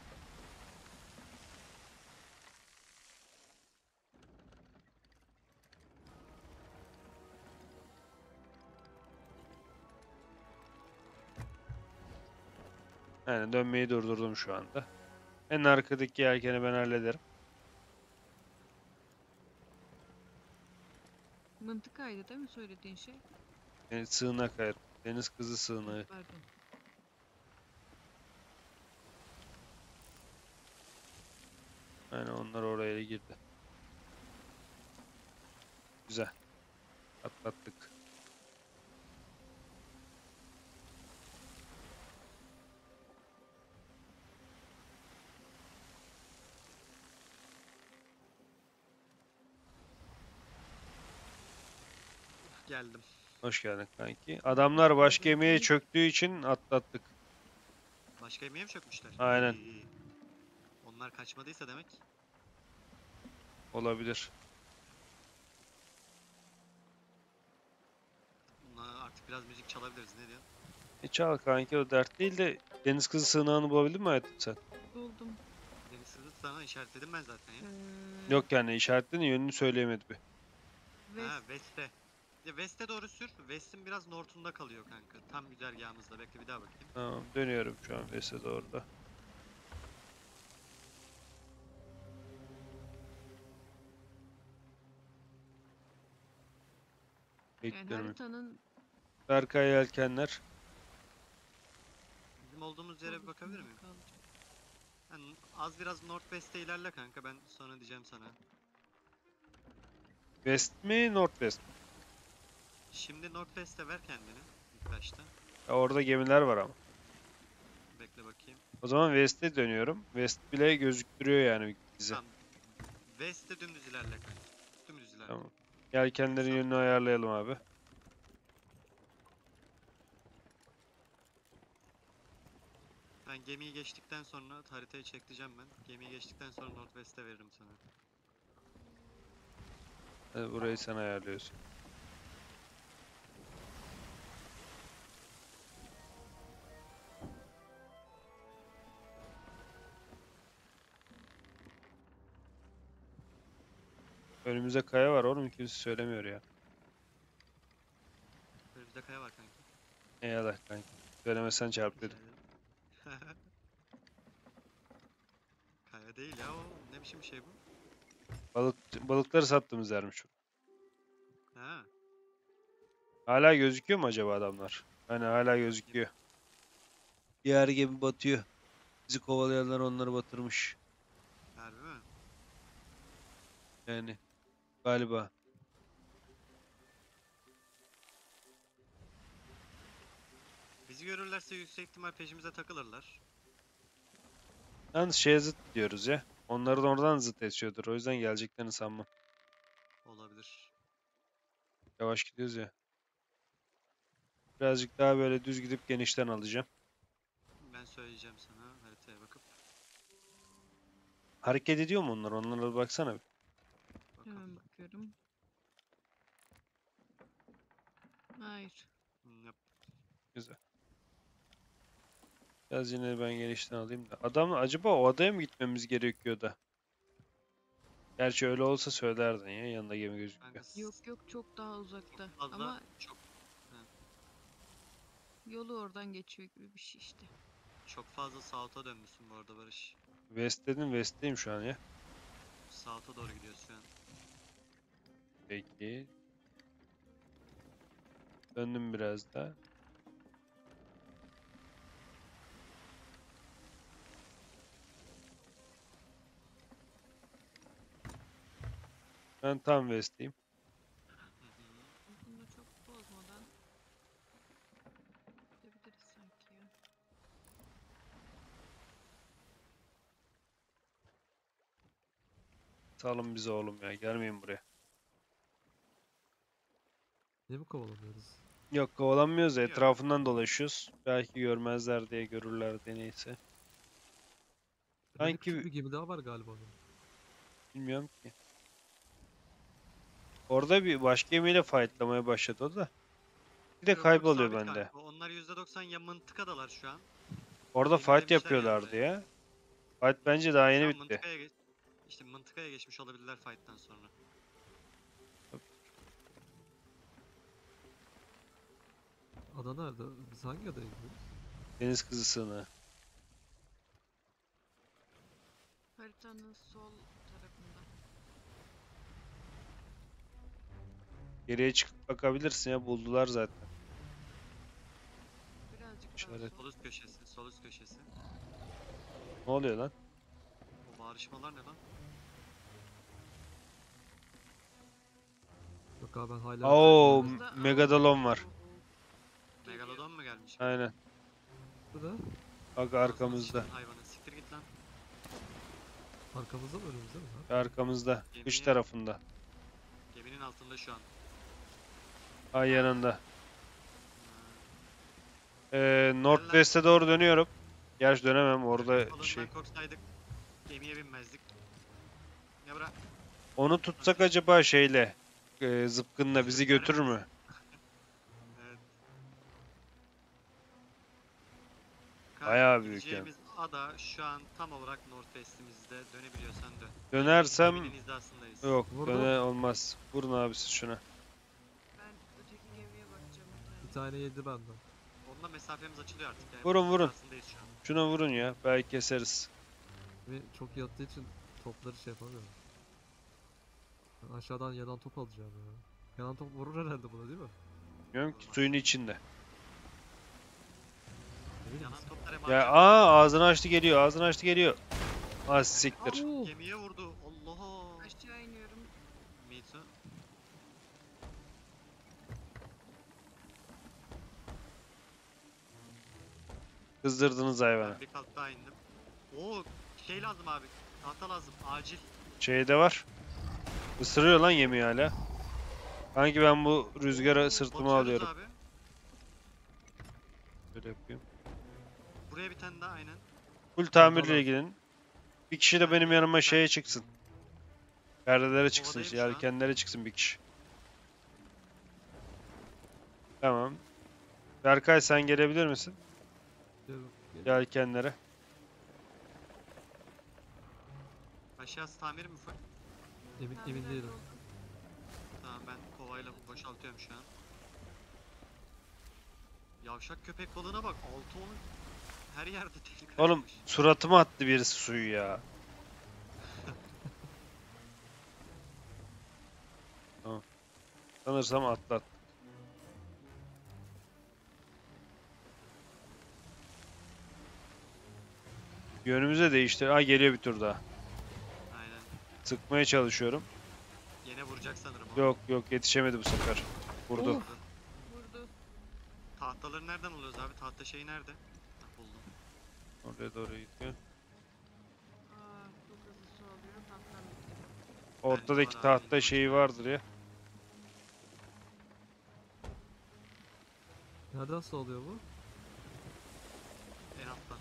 Yani dönmeyi durdurdum şu anda. En arkadaki yelkeni ben hallederim. Mıntıkaydı değil mi söylediğin şey? Yani sığınak ayar. Deniz kızı Ha, sığınağı. pardon. Yani onlar oraya girdi. Güzel. Atlattık. Geldim. Hoş geldin kanki. Adamlar başka gemiye çöktüğü için atlattık. Başka gemiye mi çökmüşler? Aynen. İyi, iyi. Onlar kaçmadıysa demek. Olabilir. Bunlar artık biraz müzik çalabiliriz. Ne diyorsun? E çal kanki o dert değil de deniz kızı sığınağını bulabildin mi hayatım sen? Buldum. Deniz kızı sana işaretledim ben zaten ya. Ee, Yok yani işaretledin yönünü söyleyemedi bir. West. Ha, West'e. Ya West'e doğru sür. West'in biraz north'unda kalıyor kanka. Tam güzergahımızda. Bekle bir daha bakayım. Tamam dönüyorum şu an West'e doğru da. Yani Bekliyorum. haritanın Berkay yelkenler. Bizim olduğumuz yere bir bakabilir miyim? kalacak. Yani az biraz northwest'e ilerle kanka. Ben sonra diyeceğim sana. West mi Northwest mi? Şimdi northwest'e ver kendini. İlk başta. Ya orada gemiler var ama. Bekle bakayım. O zaman West'e dönüyorum. West bile gözüktürüyor yani bizi. Tamam. West'e dümdüz ilerle kanka. Dümdüz ilerle. Tamam. Yelkenlerin Sağ. yönünü ayarlayalım abi. Ben gemiyi geçtikten sonra haritayı çekeceğim ben. Gemiyi geçtikten sonra northwest'e veririm sana. Hadi burayı sen ayarlıyorsun. Önümüzde kaya var oğlum kimse söylemiyor ya. Önümüzde kaya var kanka. Eyvallah kanki. Söylemesen Rica çarpıyordum. ederim. Kaya değil ya o. Ne biçim bir şey bu? Balık, balıkları sattığımız yermiş. Ha. Hala gözüküyor mu acaba adamlar? Hani hala gözüküyor. Diğer gemi batıyor. Bizi kovalayanlar onları batırmış. Harbi mi? Yani galiba. Bizi görürlerse yüksek ihtimal peşimize takılırlar. Yalnız şeye zıt diyoruz ya. Onların oradan zıt esiyordur. O yüzden geleceklerini sanmam. Olabilir. Yavaş gidiyoruz ya. Birazcık daha böyle düz gidip genişten alacağım. Ben söyleyeceğim sana haritaya bakıp. Hareket ediyor mu onlar? Onlara bir baksana bir. Bakalım. Hemen bakıyorum. Hayır. Hmm, yap. Güzel. Biraz yine ben genişten alayım da. Adam acaba o adaya mı gitmemiz gerekiyor da? Gerçi öyle olsa söylerdin ya. Yanında gemi gözüküyor. Kanka s- Yok yok çok daha uzakta. fazla Ama çok yolu oradan geçiyor gibi bir şey işte. çok fazla south'a dönmüşsün bu arada Barış. West dedim. West'teyim şu an ya. South'a doğru gidiyoruz şu an. Peki. Döndüm biraz da. Ben tam west'teyim. Hı hı. Bunu çok bozmadan gidebiliriz sanki ya. Salın bizi oğlum ya. Gelmeyin buraya. Niye mi kovalamıyoruz? Yok kovalanmıyoruz da Yok. etrafından dolaşıyoruz. Belki görmezler diye görürler diye neyse. Önünde Sanki küçük bir gemi daha var galiba onun. bilmiyorum ki. Orada bir başka gemiyle fightlamaya başladı o da. Bir de Yok, yok, kayboluyor sabit bende. kanka. Onlar yüzde doksan ya mıntıkadalar şu an. Orada fight Yenilemişler yapıyorlardı yani ya. Fight bence daha Şu yeni an bitti. mıntıkaya geç. İşte mıntıkaya geçmiş olabilirler fight'tan sonra. Ada nerede? Biz hangi adaya gidiyoruz? Deniz kızı sığınağı. Haritanın sol tarafında. Geriye çıkıp bakabilirsin ya, buldular zaten. Birazcık daha İşaret. sol. Sol üst köşesi, sol üst köşesi. Ne oluyor lan? O bağırışmalar ne lan? Yok abi ben hala... Oo, hala- Arkamızda- Megadolon var. Oo, oo. Geliyor. Megalodon mu gelmiş? Aynen. Burada. Bak Ağzına arkamızda. sıçtın hayvanı. Siktir git lan. Arkamızda mı önümüzde mi lan? Arkamızda. Dış Gemiye- tarafında. Geminin altında şu an. Ay yanında. Ha, Ee, Northwest'e doğru dönüyorum. Gerçi dönemem orada balığından şey. korksaydık gemiye binmezdik. Ya bırak. Onu tutsak acaba şeyle, e, zıpkınla bizi Sürükler götürür mi? mü? Evet. Bayağı büyük gideceğimiz ada şu an tam olarak Northwest'imizde. Dönebiliyorsan dön. Dönersem Geminin hizasındayız. yok, Vurdum. döne olmaz. Vurun abi siz şuna. Ben öteki gemiye bakacağım bir Bir tane. tane yedi benden. Onunla mesafemiz açılıyor artık. Yani Vurun, bunun vurun. hizasındayız şu an. Şuna vurun ya. Belki keseriz. Ve çok yattığı için topları şey yapamıyorum. Ben aşağıdan yanan top alacağım ya. Yanan top vurur herhalde buna değil mi? Bilmiyorum ki, suyun içinde. Ne bileyim. Yanan toplar hem Ya harcanıyor. aa, ağzını açtı geliyor. Ağzını açtı geliyor. Az siktir. Oo! Gemiye vurdu. Allah. Aşağı iniyorum. Mitsu. Kızdırdınız hayvanı. Ben bir kat daha indim. Oo, şey lazım abi. Tahta lazım. Acil. Şeyde var. Isırıyor lan yemeği hala. Sanki ben bu rüzgara sırtıma Batıyoruz alıyorum. abi. Böyle yapayım. Buraya bir tane daha aynen. Full Tamam, tamirle tamam. ilgilin. Bir kişi de Ben benim de- yanıma ben- şeye çıksın. Perdelere çıksın, Ovadayım şu an. yelkenlere çıksın bir kişi. Tamam. Berkay sen gelebilir misin? Geliyorum, geliyorum. Yelkenlere. Aşağısı tamir mi full? Emin, Tamir emin değilim. oldu. Tamam ben kovayla boşaltıyorum şu an. Yavşak köpek balığına bak. Altı onun her yerde delik Oğlum açmış. suratıma attı birisi suyu ya. Tamam. Sanırsam atlat. Yönümüze değiştir. Ha, geliyor bir tur daha. Aynen. Sıkmaya çalışıyorum. Yine vuracak sanırım o. Yok yok, yetişemedi bu sefer. Vurdu. Of. Vurdu. Tahtaları nereden alıyoruz abi? Tahta şeyi nerede? Ha, buldum. Oraya doğru gidiyor. Aa, çok hızlı su alıyor. Tahtam bitti. Ortadaki var abi, tahta yine şeyi başlıyoruz. vardır ya. Nereden su alıyor bu? En alttan.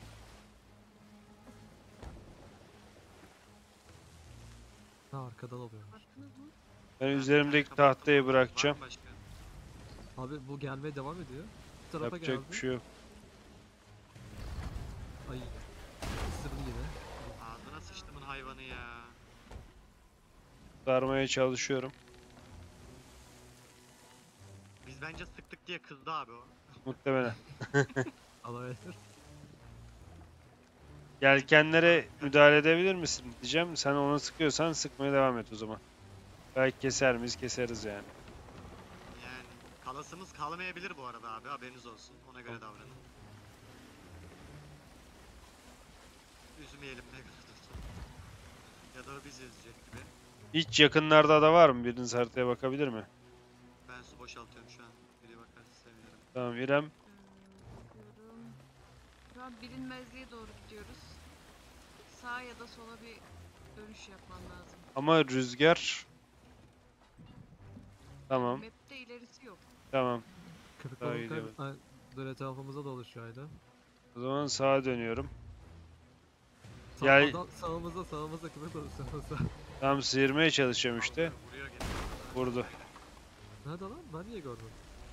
Ha arkadan alıyormuş. Baktınız mı? Ben Ben üzerimdeki bir tane kapattım tahtayı orada. Var bırakacağım. mı başka? Abi bu gelmeye devam ediyor. Bu tarafa Yapacak geldi. bir şey yok. Ay. Isırdı yine. Ağzına sıçtımın hayvanı ya. Kurtarmaya çalışıyorum. Biz bence sıktık diye kızdı abi o. Muhtemelen. Alay. Yelkenlere müdahale edebilir misin diyeceğim. Sen onu sıkıyorsan sıkmaya devam et o zaman. Belki keser miyiz? Keseriz yani. Yani kalasımız kalmayabilir bu arada abi, haberiniz olsun. Ona göre Tamam. davranın. Üzmeyelim Megalodon'u. Ya da o bizi üzecek gibi. Hiç yakınlarda ada var mı? Biriniz haritaya bakabilir mi? Ben su boşaltıyorum şu an. Biri bakarsa sevinirim. Tamam İrem. Ee, bakıyorum. Şu an bilinmezliğe doğru gidiyoruz. Sağa ya da sola bir dönüş yapman lazım. Ama rüzgar. Tamam. Map'te ilerisi yok. Tamam. Köpek Daha iyi balıklar değil mi? ay- böyle etrafımıza dolaşıyor aynen. O zaman sağa dönüyorum. Sağ, Gel- adam sağımızda sağımızda köpek balığı sağımızda. Tam sıyırmaya çalışıyorum işte. Vuruyor gene. Vurdu. Nerede lan? Ben niye görmedim?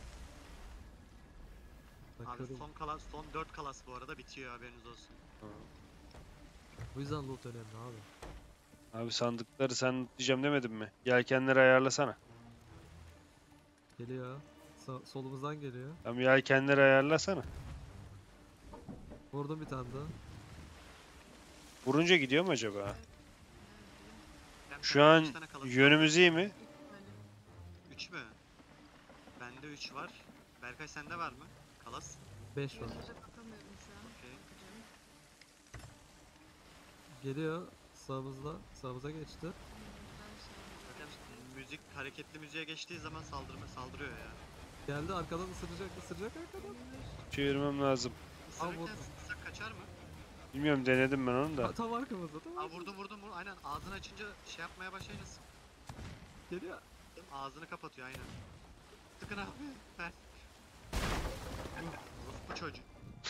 Ben Abi körüm. son kalas, son dört kalas bu arada bitiyor, haberiniz olsun. Bu yüzden loot önemli abi. Abi sandıkları sen diyeceğim demedim mi? Yelkenleri ayarlasana. Geliyor. Sa- solumuzdan geliyor. Tam yelkenleri ayarlasana. Vurdum bir tane daha. Vurunca gidiyor mu acaba? Hem Şu sende an kaç tane kalas var? yönümüz iyi mi? İki tane. üç mü? Bende üç var. Berkay sende var mı? Kalas. beş var. Önümüze bakamıyorum şu an. Okey. Bakacağım. Geliyor. Sağımızda. Sağımıza geçti. Önümüzden sağa Zaten geçti. müzik hareketli müziğe geçtiği zaman saldırma saldırıyor ya. Geldi arkadan ısıracak ısıracak arkadan. Çevirmem lazım. Isırırken vurdum. sıksak kaçar mı? Bilmiyorum denedim ben onu da. Ha, tam arkamızda tam Aa arkamızda. vurdum vurdum vurdum. Aynen ağzını açınca şey yapmaya başlayınca sık. Geliyor. Ağzını kapatıyor aynen. Sıkın abi. Ver. Bu çocuk.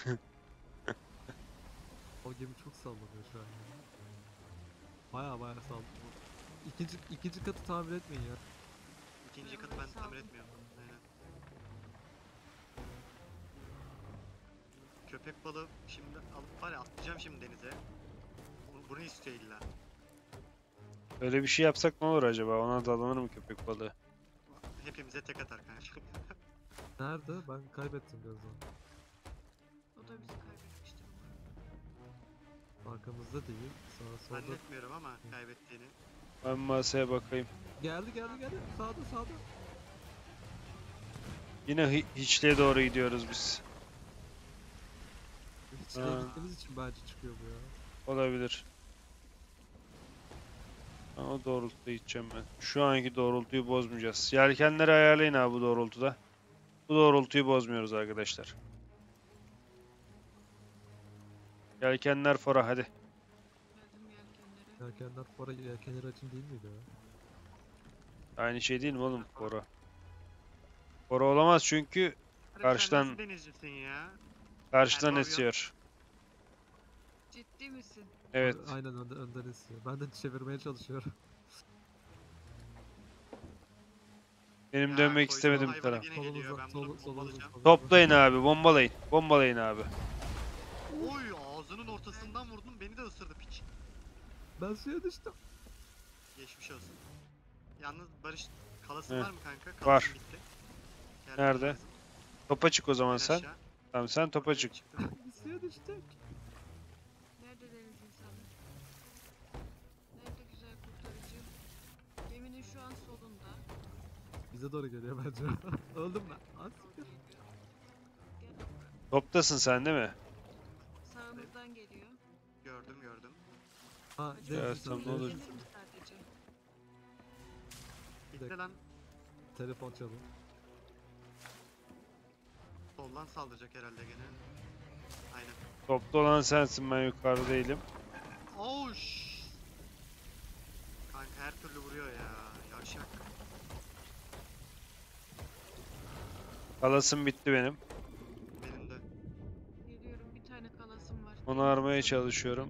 O gemi çok sallanıyor şu an ya. Baya baya sallanıyor. İkinci, ikinci katı tamir etmeyin ya. İkinci katı ben tamir etmiyorum. Aynen. Köpek balığı şimdi alıp var ya, atlayacağım şimdi denize. Bu- Bunu istiyor illa. Öyle bir şey yapsak ne olur acaba? Ona dalanır mı köpek balığı? Hepimize tek atar kanka. Nerede? Ben kaybettim gözden. O da bizi kaybetmiştir umarım. Arkamızda değil. Sağa solda. Zannetmiyorum ama kaybettiğini. Ben masaya bakayım. Geldi geldi geldi. Sağda sağda. Yine hi- hiçliğe doğru gidiyoruz biz. Hiç Ha. gittiğimiz için bence çıkıyor bu ya. Olabilir. Ben o doğrultuda gideceğim ben. Şu anki doğrultuyu bozmayacağız. Yelkenleri ayarlayın abi bu doğrultuda. Bu doğrultuyu bozmuyoruz arkadaşlar. Yelkenler fora hadi. Geldim yelkenlere. Yelkenler para yelkenler açın değil miydi ya? Aynı şey değil mi oğlum fora? Fora olamaz çünkü Karşıdan- Sen nasıl denizcisin ya? karşıdan Erdoğan- esiyor. Ciddi misin? Evet. A- Aynen önden, önden esiyor. Ben de çevirmeye çalışıyorum. Benim Ya, dönmek koyduğum istemedim bir hayvanı taraf. gene geliyor. Solumuzdan, Ben bunu solu, solumuzdan. bombalayacağım. solumuzdan. Toplayın abi bombalayın. Bombalayın abi. Oy ağzının ortasından vurdum, beni de ısırdı piç. Ben suya düştüm. Geçmiş olsun. Yalnız Barış kalasın Heh, var mı kanka? Kalasın var. bitti. Gelmem Nerede? lazım. Topa çık o zaman En sen. aşağı. Tamam sen topa Evet, çık. çıktım. Biz suya düştük. Nerede deniz insanı? Nerede güzel kurtarıcı? Geminin şu an solunda. Bize doğru geliyor bence. Öldüm ben. Az siktir. Gel. Toptasın sen değil mi? Sağımızdan geliyor. Gördüm gördüm. Ha, Acaba Evet, deniz tamam, insanı, ne olur. deniz gelir mi insanı. sadece? Bitti dakika. lan. Telefon çalıyor. Soldan saldıracak herhalde gene. Aynen. Topta olan sensin ben yukarıda değilim. Oş. Kanka her türlü vuruyor ya. Yavşak. Kalasım bitti benim. Benim de. Geliyorum, bir tane kalasım var. Onu Deniz armaya insanı. çalışıyorum.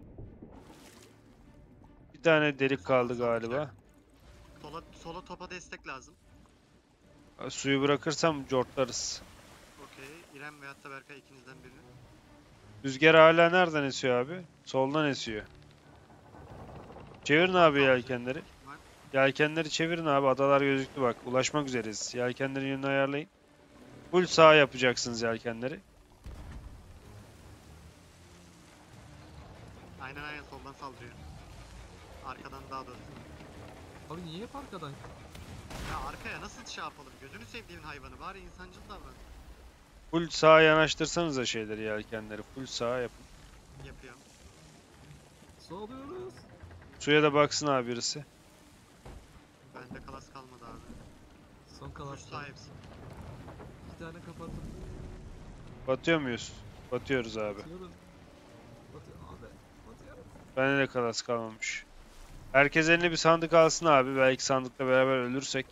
Bir tane delik kaldı Soldan galiba. saldıracak. Sola, sola topa destek lazım. Suyu bırakırsam cortlarız. Okey. İrem veyahut da Berkay, ikinizden birini. Rüzgar hala nereden esiyor abi? Soldan esiyor. Çevirin abi yelkenleri. Var. Yelkenleri çevirin abi. Adalar gözüktü bak. Ulaşmak üzereyiz. Yelkenlerin yönünü ayarlayın. Full sağ yapacaksınız yelkenleri. Aynen aynen soldan saldırıyor. Arkadan daha doğrusu. Abi niye hep arkadan? Ya arkaya nasıl şey yapalım? Gözünü sevdiğimin hayvanı. Bari insancıl davran. Full sağa yanaştırsanıza şeyleri, yelkenleri. Full sağa yapın. Yapıyorum. Sağlıyoruz. Suya da baksın abi birisi. Bende kalas kalmadı abi. Son Full kalan sağ hepsi. İki tane kapattım. Batıyor muyuz? Batıyoruz abi. Batıyorum. Batıyor abi. Batıyorum. Bende de kalas kalmamış. Herkes eline bir sandık alsın abi. Belki sandıkla beraber ölürsek.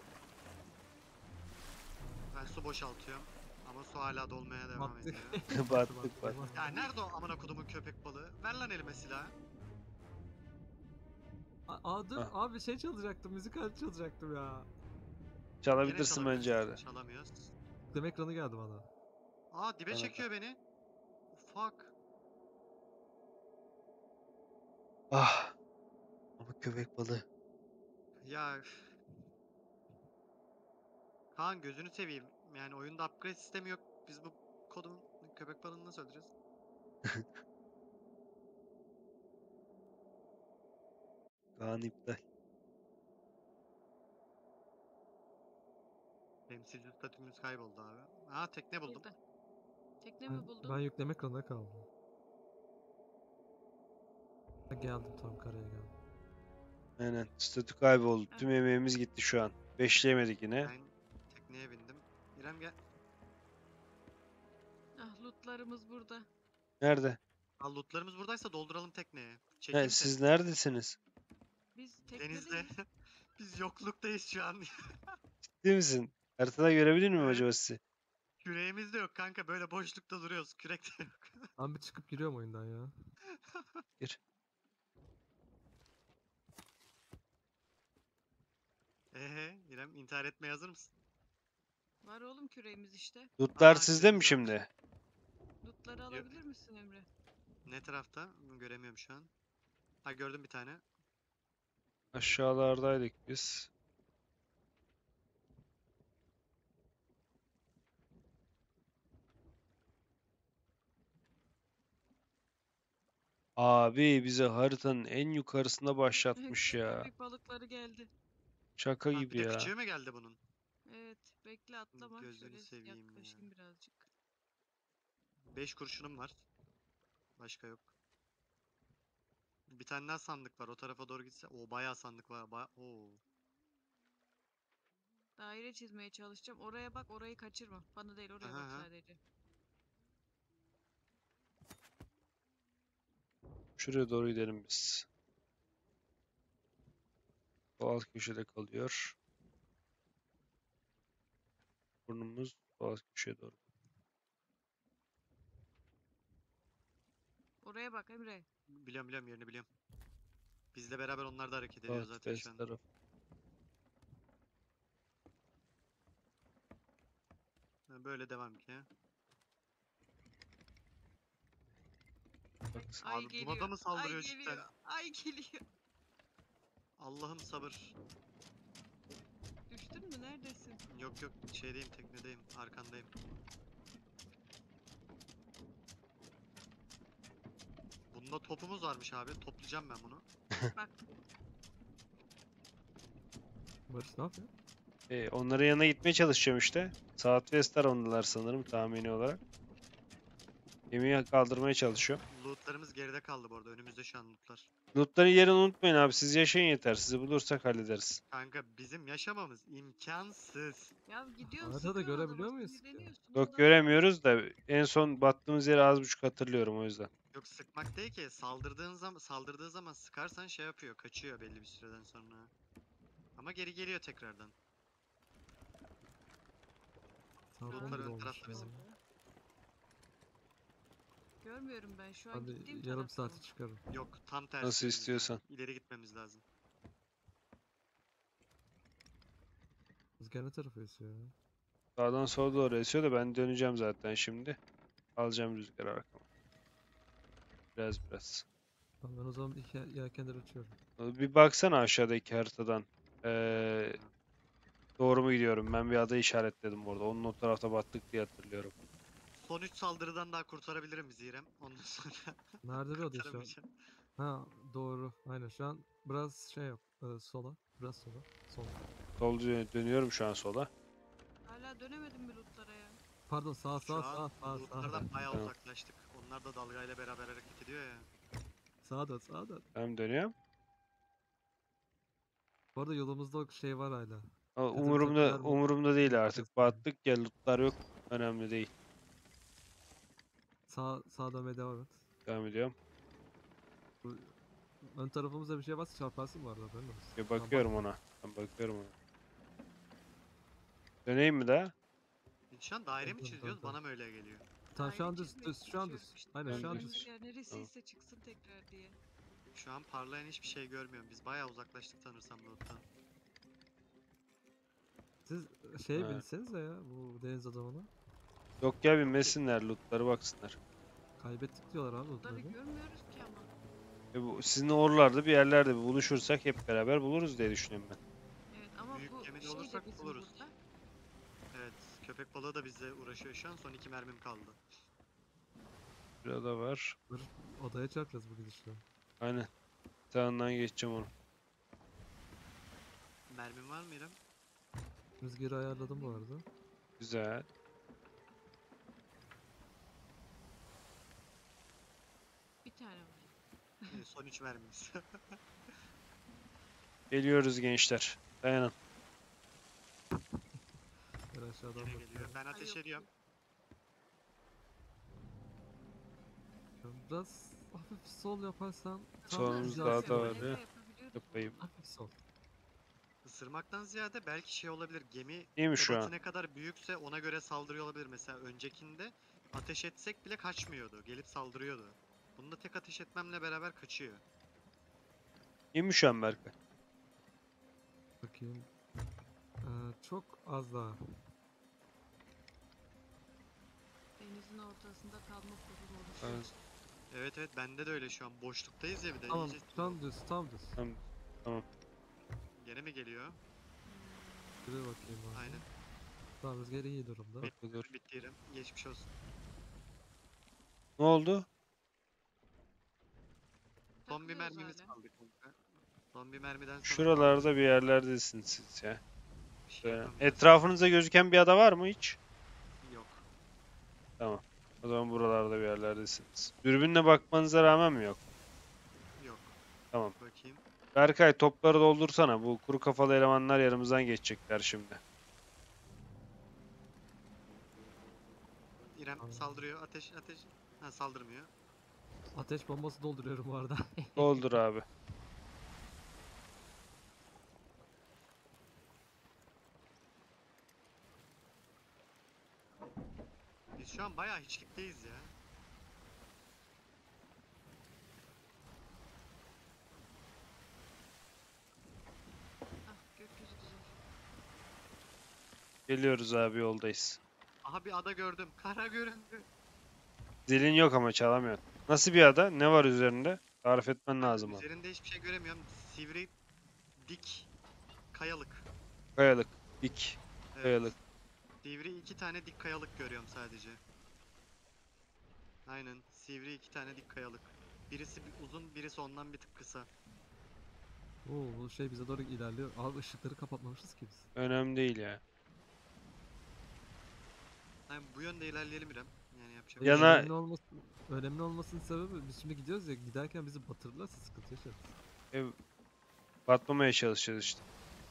Ben su boşaltıyorum. Ama su hala dolmaya devam Battık. ediyor. Battık bak. Ya nerede o amına kodumun köpek balığı? Ver lan elime silahı. Aa, aa dur Ah. abi şey çalacaktım. Müzik aleti çalacaktım ya. Gene Çalabilirsin bence çalabilirsin, abi. Çalamıyoruz. Yükleme ekranı geldi bana. Aa dibe Bana da. çekiyor beni. Fuck. Ah. Ama köpek balığı. Ya üf. Kaan gözünü seveyim. Yani oyunda upgrade sistemi yok. Biz bu kodumun köpek balığını nasıl öldüreceğiz? Kaan iptal. Temsilci statümüz kayboldu abi. Aa tekne buldum. Burada. Tekne Ben, mi buldun? ben yükleme ekranına kaldım. Ha, geldim tam karaya geldim. Aynen. Statü kayboldu. Ah. Tüm emeğimiz gitti şu an. Beşleyemedik yine. Ben tekneye bindim. İrem gel. Ah lootlarımız burada. Nerede? Al lootlarımız buradaysa dolduralım tekneye. He, Çekeyim siz seni. neredesiniz? Biz Denizde. teknedeyiz. Biz yokluktayız şu an. Değil misin? Haritada görebilir miyim Evet. acaba sizi? Küreğimiz de yok kanka. Böyle boşlukta duruyoruz. Kürek de yok. Ben bir çıkıp giriyorum oyundan ya. Gir. Ehe İrem intihar etmeye hazır mısın? Var oğlum küreğimiz işte. Lootlar Aa, sizde mi küreğimiz var. şimdi? Lootları alabilir misin Emre? Ne tarafta? Bunu göremiyorum şu an. Ha gördüm bir tane. Aşağılardaydık biz. Abi bize haritanın en yukarısında başlatmış ya. Köpek balıkları geldi. Şaka Ha, bir gibi de ya. küçüğü mü geldi bunun? Evet bekle atlama. Gözünü Şöyle seveyim ya. yaklaşayım birazcık. beş kurşunum var. Başka yok. Bir tane daha sandık var. O tarafa doğru gitse. O bayağı sandık var. Ba Oo. Daire çizmeye çalışacağım. Oraya bak orayı kaçırma. Bana değil oraya Aha, bak aha. sadece. Şuraya doğru gidelim biz. O alt köşede kalıyor. Burnumuz o alt köşeye doğru. Oraya bak Emre. Biliyorum biliyorum yerini biliyorum. Bizle beraber onlar da hareket ediyor zaten Northwest şu an. taraf. Ha, böyle devam ki. Bak, Ay Abi buna geliyor. da mı saldırıyor Ay cidden? geliyor. Ay geliyor. Allah'ım sabır. Düştün mü? Neredesin? Yok yok şeydeyim teknedeyim arkandayım. Bunda topumuz varmış abi. Toplayacağım ben bunu. Bak Barış ne yapıyor? E, onların yanına gitmeye çalışacağım işte. Southwest'ler ondalar sanırım tahmini olarak. Gemiyi kaldırmaya çalışıyorum. Lootlarımız geride kaldı bu arada. Önümüzde şu an lootlar. Lootların yerini unutmayın abi. Siz yaşayın yeter. Sizi bulursak hallederiz. Kanka bizim yaşamamız imkansız. ya gidiyorsun Haritada sıkıyorsun görebiliyor adama, muyuz ki? sinirleniyorsun, Yok ondan göremiyoruz da en son battığımız yeri az buçuk hatırlıyorum o yüzden. Yok sıkmak değil ki. Saldırdığın zaman saldırdığı zaman sıkarsan şey yapıyor. Kaçıyor belli bir süreden sonra. Ama geri geliyor tekrardan. Tampon Lootlar gibi ön olmuş tarafta ya. bizim. Görmüyorum ben şu an Hadi gittiğim yarım tarafta saate mı? çıkarım. Yok tam tersi. Nasıl önümüzde. istiyorsan. İleri gitmemiz lazım. Rüzgar ne tarafa esiyor ya? Sağdan sola doğru esiyor da ben döneceğim zaten şimdi. Alacağım rüzgarı arkama. Biraz biraz. Tamam, ben o zaman iki yel- yelkenleri açıyorum. Bir baksana aşağıdaki haritadan. Ee, doğru mu gidiyorum? Ben bir ada işaretledim orada. Onun o tarafta battık diye hatırlıyorum. son üç saldırıdan daha kurtarabilirim bizi İrem. Ondan sonra Nerede bir oda şu an? kurtaramayacağım. Ha doğru. Aynen şu an biraz şey yap. e, sola. Biraz sola. Sola. Sol dö- dönüyorum şu an sola. Hala dönemedim mi lootlara ya? Pardon sağ Şu sağ an sağ sağ sağ. lootlardan bayağı Tamam. uzaklaştık. Onlar da dalgayla beraber hareket ediyor ya. Sağa dön sağa dön. Ben dönüyorum. Bu arada yolumuzda o şey var hala. Ama Katapult umurumda tepeler var. umurumda değil artık. Gideceğiz. Battık ya, lootlar yok. Önemli değil. Sağ, sağa dönmeye devam et. Devam ediyorum. Bu, ön tarafımızda bir şey varsa çarparsın bu arada. Ben de Bir bakıyorum ona. Ben bakıyorum ona. Döneyim mi daha? Şu an daire mi Dön, dön, çiziyoruz? dön. Bana mı öyle geliyor? Tamam şu an Daire düz, çizmeye düz, şu an düz. çalışıyorum işte. Aynen şu an Dön, düz. düz. Ya neresiyse çıksın tekrar diye. Şu an parlayan hiçbir şey görmüyorum. Biz bayağı uzaklaştık sanırsam loot'tan. Siz şeye Ha. binsenize ya bu deniz adamına. Yok ya, binmesinler, lootları baksınlar. Kaybettik diyorlar abi Lootları lootları. görmüyoruz ki ama. E bu, sizin oralarda bir yerlerde bir buluşursak hep beraber buluruz diye düşünüyorum ben. Evet ama Büyük bu gemide şey de olursak bizim buluruz. burada. Evet, köpek balığı da bizle uğraşıyor şu an. Son iki mermim kaldı. Burada var. Dur, odaya çarpacağız bu gidişle. Aynen. Sağından geçeceğim onu. Mermim var mı İrem? Rüzgarı ayarladım bu arada. Güzel. Bir tane var. Ee, son üç mermimiz. Geliyoruz gençler. Dayanın. Ben aşağıdan Yine bakıyorum. geliyor. Ben Ay, ateş yok, ediyorum. Biraz hafif sol yaparsan tam Solumuz güzel daha sol. da var Eve ya. yapabiliyoruz. Yapayım. Hafif sol. Isırmaktan ziyade belki şey olabilir. Gemi İyi mi şu ebatı an? ne kadar büyükse ona göre saldırıyor olabilir. Mesela öncekinde ateş etsek bile kaçmıyordu. Gelip saldırıyordu. Bunda tek ateş etmemle beraber kaçıyor. İyi mi şu an Berkay? Bakayım. Ee, çok az daha. Denizin ortasında kalma sorunu Ben- oluşuyor. Evet evet bende de öyle şu an. Boşluktayız ya bir de. Tamam iyice- tam düz tam düz. Tamam. Gene mi geliyor? Şuraya bakayım abi. Aynen. Tamam rüzgar iyi durumda. Dur, dur, dur. Bitti İrem. Geçmiş olsun. Ne oldu? Son bir Takılıyoruz mermimiz hala. kaldı kanka. Son bir mermiden sonra Şuralarda bir yerlerdesiniz siz ya. bir şey Böyle. yapamayacağız. Etrafınızda gözüken bir ada var mı hiç? Yok. O zaman buralarda bir yerlerdesiniz. Dürbünle bakmanıza rağmen mi yok? Yok. Tamam. Bakayım. Berkay, topları doldursana. Bu kuru kafalı elemanlar yanımızdan geçecekler şimdi. İrem Tamam. saldırıyor. Ateş ateş. Ha saldırmıyor. Ateş bombası dolduruyorum bu arada. Doldur abi. Biz şu an bayağı hiçlikteyiz ya. Ah gökyüzü güzel. Geliyoruz abi, yoldayız. Aha bir ada gördüm. Kara göründü. Zilin yok ama çalamıyorsun. Nasıl bir ada? Ne var üzerinde? Tarif etmen lazım abi. Üzerinde hiçbir şey göremiyorum. Sivri dik kayalık. Kayalık. Dik. Evet. Kayalık. Sivri iki tane dik kayalık görüyorum sadece. Aynen. Sivri iki tane dik kayalık. Birisi bir uzun, birisi ondan bir tık kısa. Oo bu şey bize doğru ilerliyor. Abi ışıkları kapatmamışız ki biz. Önemli değil ya. Yani bu yönde ilerleyelim İrem. Yani yapacak Ve bir şey Yana- Önemli olması, önemli olmasının sebebi biz şimdi gidiyoruz ya giderken bizi batırırlarsa sıkıntı yaşarız. Ev batmamaya çalışacağız işte.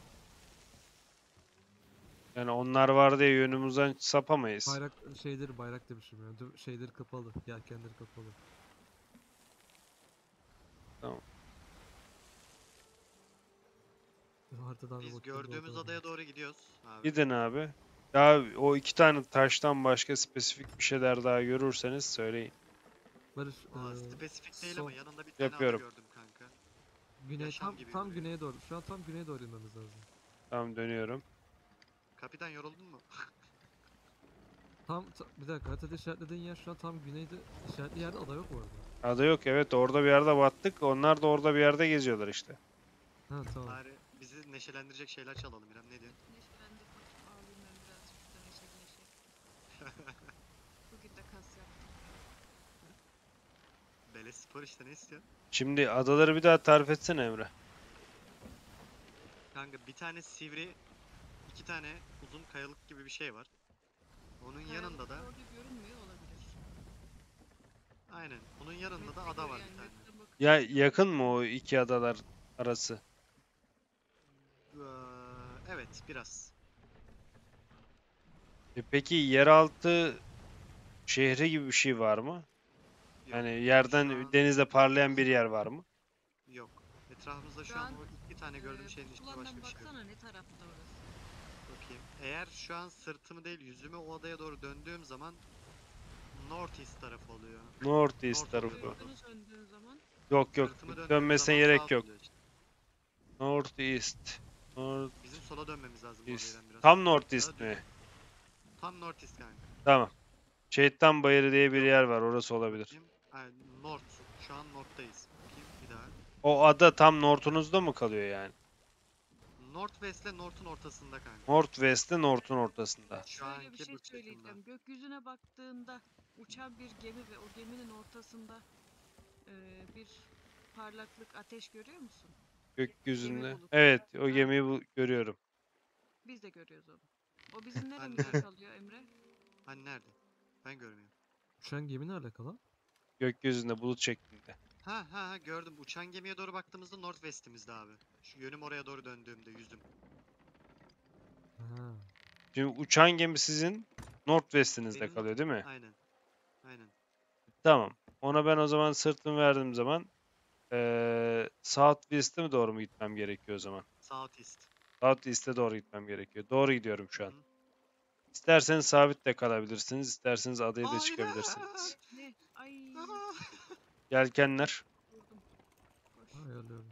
Yani onlar var diye yönümüzden sapamayız. Bayrak şeyleri bayrak demişim yani dö- şeyleri kapalı, yelkenleri kapalı. Tamam. Haritadan bir Biz bakıyorum, gördüğümüz orada adaya var. doğru gidiyoruz abi. Gidin abi. Ya o iki tane taştan başka spesifik bir şeyler daha görürseniz söyleyin. Barış Aa, eee, spesifik değil sol- ama yanında bir tane Yapıyorum. ada gördüm kanka. güney yaşam tam gibi tam duruyor. güneye doğru. Şu an tam güneye doğru inmemiz lazım. Tamam, dönüyorum. Kapitan yoruldun mu? Tam ta- bir dakika haritada işaretlediğin yer şu an tam güneyde işaretli yerde ada yok bu arada. Ada yok, evet, orada bir yerde battık. Onlar da orada bir yerde geziyorlar işte. Ha tamam. Bari bizi neşelendirecek şeyler çalalım İrem ne diyorsun? Neşelendik. Ağlayayım ben birazcık da neşeli neşeli. Bugün de Beleş spor işte, ne istiyorsun? Şimdi adaları bir daha tarif etsene Emre. Kanka bir tane sivri, iki tane uzun kayalık gibi bir şey var. Onun yanında da Kayalıklar orada görünmüyor olabilir. aynen. Onun yanında da Map'te ada gör- var yani bir tane. map'ten bakınca Ya görünüyor. yakın mı o iki adalar arası? Ee, evet biraz. E peki yeraltı şehri gibi bir şey var mı? Yok. Yani Şu yerden an denizde parlayan bir yer var mı? yok. Etrafımızda Şu şu an an, o iki tane gördüğüm Ee, şeyin dışında pusulandan başka bir şey yok. baksana ne tarafta orası. Bakayım. Eğer şu an sırtımı değil yüzümü o adaya doğru döndüğüm zaman Northeast tarafı oluyor. Northeast North oluyor, tarafı. North. Sırtını söndüğün zaman Yok yok. Sırtımı döndüğüm Dönmesine zaman gerek South yok. oluyor işte. Northeast. Northeast. Bizim sola dönmemiz lazım bu adaydan biraz. Tam Ya Northeast da mi? düz. Tam Northeast kanka. Tamam. Şeytan Bayırı diye bir Yok. yer var. Orası olabilir. Bakayım. Aynen, North. Şu an North'tayız. Bakayım bir daha. O ada tam North'unuzda mı kalıyor yani? Northwest ile North'un ortasında kanka. Northwest'te North'un ortasında. Şu şöyle bir anki şey bu şekilde. söyleyeceğim. Gökyüzüne baktığında uçan bir gemi ve o geminin ortasında e, bir parlaklık, ateş görüyor musun? Gökyüzünde. bulutu. Evet, o Ha. gemiyi bu görüyorum. Biz de görüyoruz onu. O bizim Hani neremizde nerede? kalıyor Emre? Hani nerede? Ben görmüyorum. Uçan gemi ne alakalı? Gökyüzünde bulut şeklinde. Ha ha ha, gördüm. Uçan gemiye doğru baktığımızda Northwest'imizde abi. Şu yönüm oraya doğru döndüğümde yüzüm. Ha. Şimdi uçan gemi sizin Northwest'inizde Benim kalıyor değil mi? aynen. Aynen. Tamam. Ona ben o zaman sırtımı verdiğim zaman eee Southwest'e mi doğru mu gitmem gerekiyor o zaman? Southeast. Southeast'e doğru gitmem gerekiyor. Doğru gidiyorum şu an. Hı. İsterseniz sabit de kalabilirsiniz, isterseniz adaya da Hayır. çıkabilirsiniz. Ne? Ay. Aa! Yelkenler. Vurdum. Koş. Ayarlıyorum.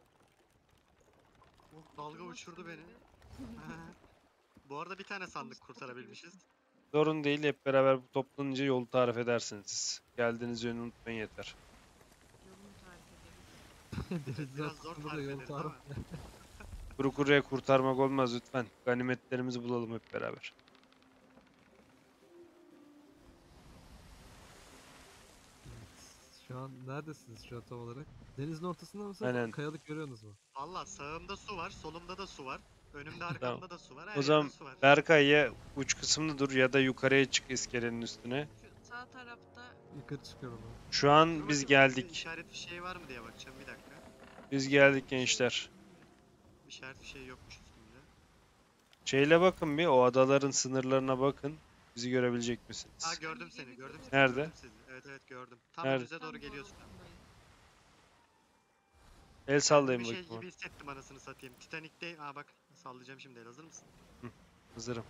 Oh, dalga Oturmazsın uçurdu beni. öyle. Bu arada bir tane sandık Mustafa kurtarabilmişiz. gibisin. Sorun değil, hep beraber bu toplanınca yolu tarif edersiniz siz. Geldiğiniz yönü unutmayın yeter. Yolunu tarif ederiz. Denizin biraz zor ortasında da tarif yol ederiz tarif. ama. Kuru kuruya kurtarmak olmaz lütfen. Ganimetlerimizi bulalım hep beraber. Şu an neredesiniz şu an tam olarak? Denizin ortasında mısınız? Aynen. Kayalık görüyorsunuz mu? Valla sağımda su var, solumda da su var. Önümde arkamda da su var. Her O yerde zaman su var. Berkay ya uç kısmında dur ya da yukarıya çık iskelenin üstüne. Şu sağ tarafta Yukarı çıkıyorum ben. Şu an Dur biz bakayım, üstünde geldik. İşaret bir şey var mı diye bakacağım bir dakika. Biz geldik gençler. İşaret bir şey yokmuş üstünde. Şeyle bakın bir, o adaların sınırlarına bakın. Bizi görebilecek Aa misiniz? gördüm seni, gördüm seni. Nerede? Gördüm sizi. Evet evet gördüm. Tam Nerede? önünüze doğru tam geliyorsun. doğrultusundayım. El Kendimi sallayın bir şey bakayım. gibi hissettim anasını satayım. Titanic'te, aa bak sallayacağım şimdi el, hazır mısın? Hazırım.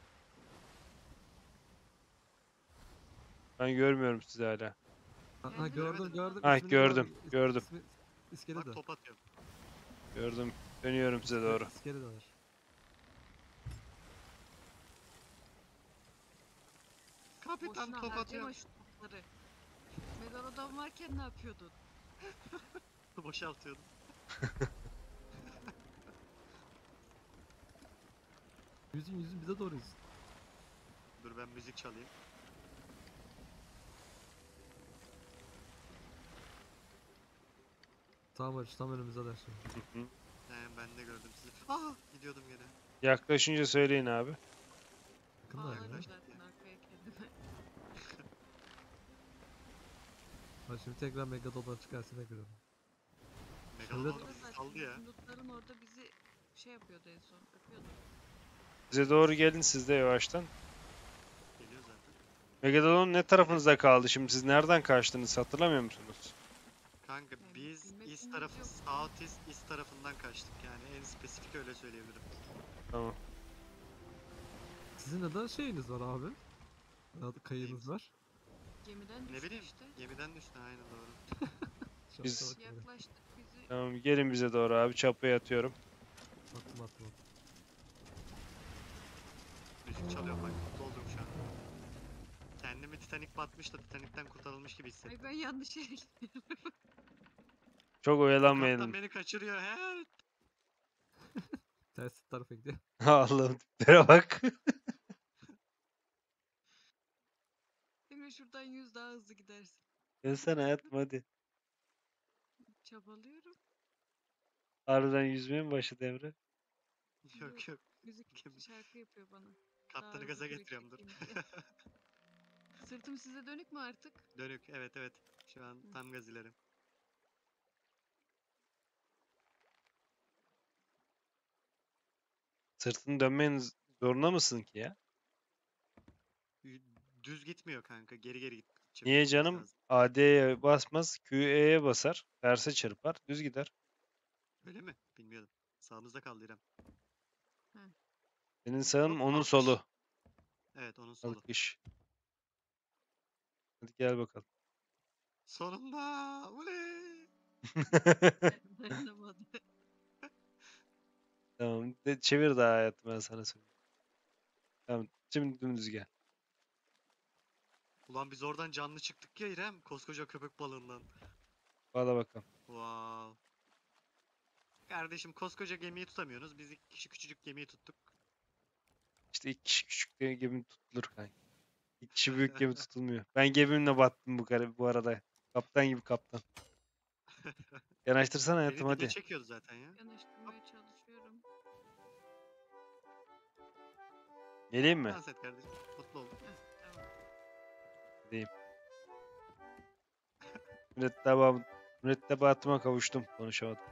Ben görmüyorum sizi hala. Ha, ha, Geldim, gördüm göremedim. gördüm. Ha, İsmini gördüm, var. gördüm. İsmi, iskele Bak de. top atıyorum. Gördüm. Dönüyorum size doğru. İskele de var. Kapitan Boşuna top harcama atıyorum. şu topları. Megalodon varken ne yapıyordun? Boşaltıyordum. Yüzün yüzün bize doğru yüzün. Dur ben müzik çalayım. Tamam Barış tam önümüzde de şimdi. Hı hı. He, ben de gördüm sizi. Aa gidiyordum gene. Yaklaşınca söyleyin abi. Yakında Bağlarım yani. yaklaştı. zaten arkaya kendime. Ha şimdi tekrar Megalodon çıkarsın ne görüyorum. Megalodon Orada bizi zaten saldı ya. bizim lootların orada bizi şey yapıyordu en son. Öpüyordu. Bize doğru gelin siz de yavaştan. Geliyor zaten. Megalodon ne tarafınızda kaldı şimdi? Siz nereden kaçtınız hatırlamıyor musunuz? Kanka Yani biz bilmek east bilmek tarafı, yok. south east, east tarafından kaçtık yani en spesifik öyle söyleyebilirim. Tamam. Sizin neden şeyiniz var abi? Adı kayığınız Neyimiz? var. Gemiden Ne düştü bileyim, işte. gemiden düştü aynen doğru. Şansa Biz- bak böyle. Yaklaştık bizi. Tamam gelin bize doğru abi. Çapaya atıyorum. Attım attım attım. Müzik çalıyorum bak, mutlu oldum şu an. Kendimi Titanic batmış da Titanic'ten kurtarılmış gibi hissettim. Ay ben yanlış yere gittim. Çok Kaptan oyalanmayalım. beni kaçırıyor he. Ters tarafa gidiyor. Allah'ım tiplere bak. Emre şuradan yüz daha hızlı gidersin. Gelsene hayatım hadi. Çabalıyorum. Harbiden yüzmeye mi başladı Emre? Yok yok. Müzik Gemi- şarkı yapıyor bana. Daha Kaptanı hızlı gaza kürek getiriyorum dur. çekeyim diye. Sırtım size dönük mü artık? Dönük evet evet. Şu an tam gaz ilerim. Sırtını dönmeyin z- zorunda mısın ki ya? Y- Düz gitmiyor kanka. Geri geri git- çek- Niye gitmesi canım? lazım. A D'ye basmaz, Q E'ye basar. Terse çırpar, düz gider. Öyle mi? Bilmiyordum. Sağımızda kaldı İrem. Senin sağın Hop onun alkış. solu. Evet onun solu. Alkış. Hadi gel bakalım. Sonunda! Oley! Dayanamadı. Tamam. De, çevir daha hayatım ben sana söyleyeyim. Tamam. Şimdi dümdüz gel. Ulan biz oradan canlı çıktık ya İrem. Koskoca köpek balığından. Bağla bakalım. Wow. Kardeşim koskoca gemiyi tutamıyorsunuz. Biz iki kişi küçücük gemiyi tuttuk. İşte iki kişi küçük de gemi tutulur kanka. İki kişi büyük gemi tutulmuyor. Ben gemimle battım bu, kare, bu arada. Kaptan gibi kaptan. Yanaştırsana Beni hayatım dibe hadi. çekiyordu zaten ya. Yanaştırmaya çalışıyorum. Geleyim mi? Dans et kardeşim. Mutlu ol. Heh, tamam. Geleyim. Mürettebat, mürettebatıma kavuştum. Konuşamadım.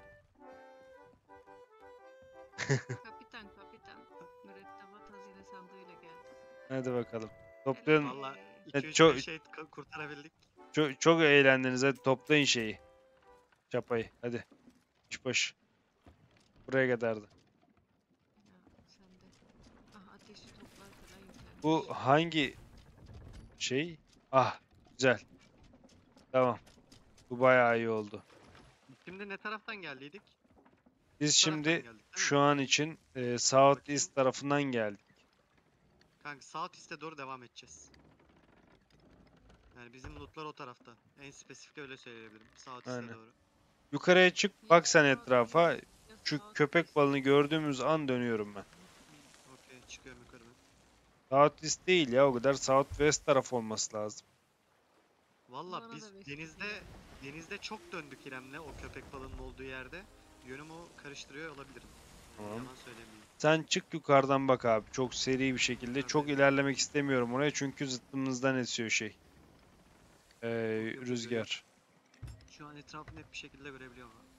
Kapitan kapitan. Mürettebat hazine sandığıyla geldim. Hadi bakalım. Toplayın. Valla Helal. Evet, iki üç çok- beş şey ka- kurtarabildik. Çok, çok eğlendiniz. Hadi toplayın şeyi. Çapayı. Hadi. Üç baş. Buraya kadardı. Ya sen de. Ah ateşi toplar falan yükselmiş. Bu hangi şey? Ah, güzel. Tamam. Bu bayağı iyi oldu. Şimdi ne taraftan geldiydik? Biz Bu taraftan şimdi geldik, değil mi? şu an için e, South Bakayım. East tarafından geldik. Kanka South East'e doğru devam edeceğiz. Yani bizim lootlar o tarafta. En spesifik öyle söyleyebilirim. South East'e Aynen. doğru. Yukarıya çık, Ya bak sen South etrafa. East, ya Şu South köpek East. balığını gördüğümüz an dönüyorum ben. Okey çıkıyorum yukarı ben. South East değil ya o kadar. South West taraf olması lazım. Valla Bana da biz West denizde geliyor. denizde çok döndük İrem'le o köpek balığının olduğu yerde. Yönümü karıştırıyor olabilirim. Yani Tamam. yalan söylemeyeyim. Sen çık yukarıdan bak abi. Çok seri bir şekilde. Tabii. Çok ilerlemek istemiyorum oraya çünkü zıttımızdan esiyor şey. Ee, Yok, yok, rüzgar. Şu an etrafı net bir şekilde görebiliyorum. abi.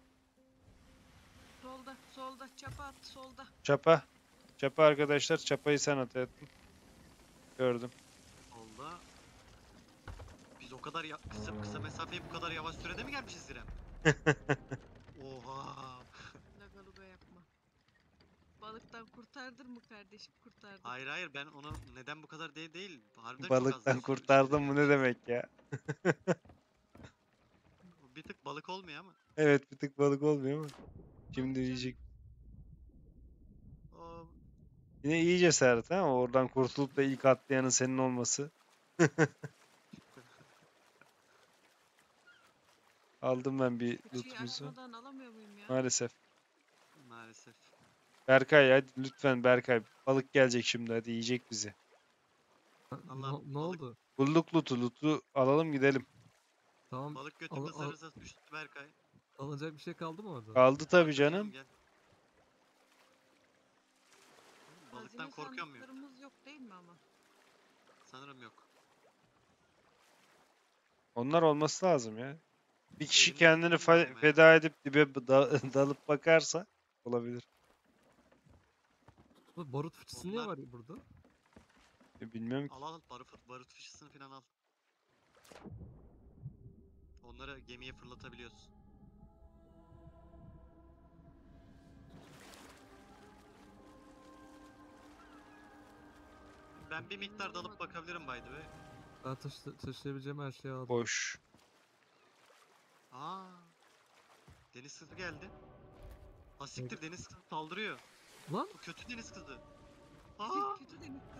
Solda solda çapa at solda. Çapa. Çapa arkadaşlar. Çapayı sen at hayatım. Gördüm. Oldu. Biz o kadar ya kısa, kısa mesafeyi bu kadar yavaş sürede mi gelmişiz İrem? Oha. Lagaluga yapma. Balıktan kurtardın mı kardeşim? Kurtardım. Hayır hayır ben onu neden bu kadar değil değil. Harbiden çok az Balıktan sürede kurtardım mı ne gelmişiz. demek ya? Bir tık balık olmuyor ama. Evet bir tık balık olmuyor ama. Şimdi canım. yiyecek. O Yine iyi cesaret ha oradan kurtulup da ilk atlayanın senin olması. Aldım ben bir Fıçıyı lootumuzu. açmadan alamıyor muyum ya? Maalesef. maalesef. Berkay hadi lütfen Berkay. Balık gelecek şimdi hadi yiyecek bizi. Ha, Allah, ne, ne balık- oldu? Bulduk loot'u loot'u alalım gidelim. Tamam. Balık götümde al- al- sarı sas düştü Berkay. alınacak bir şey kaldı mı orada? Kaldı tabii Var canım. Gel. Balıktan Hazine korkuyor muyum? sandıklarımız yok değil mi ama? Sanırım yok. Onlar olması lazım ya. Bir kişi Elimizde kendini değil fa- lazım ya. feda edip dibe da- dalıp bakarsa olabilir. Bu barut fıçısı niye Onlar- var burada? E, Bilmiyorum ki. Al al barut, barut fışısını falan al. Onları gemiye fırlatabiliyoruz. Ben bir miktar dalıp bakabilirim by the way. Ben taşı taşıyabileceğim her şeyi aldım. Boş. Aa. Deniz kızı geldi. Ha siktir deniz kızı saldırıyor. Lan Bu kötü deniz kızı. Aa. Kötü deniz kızı.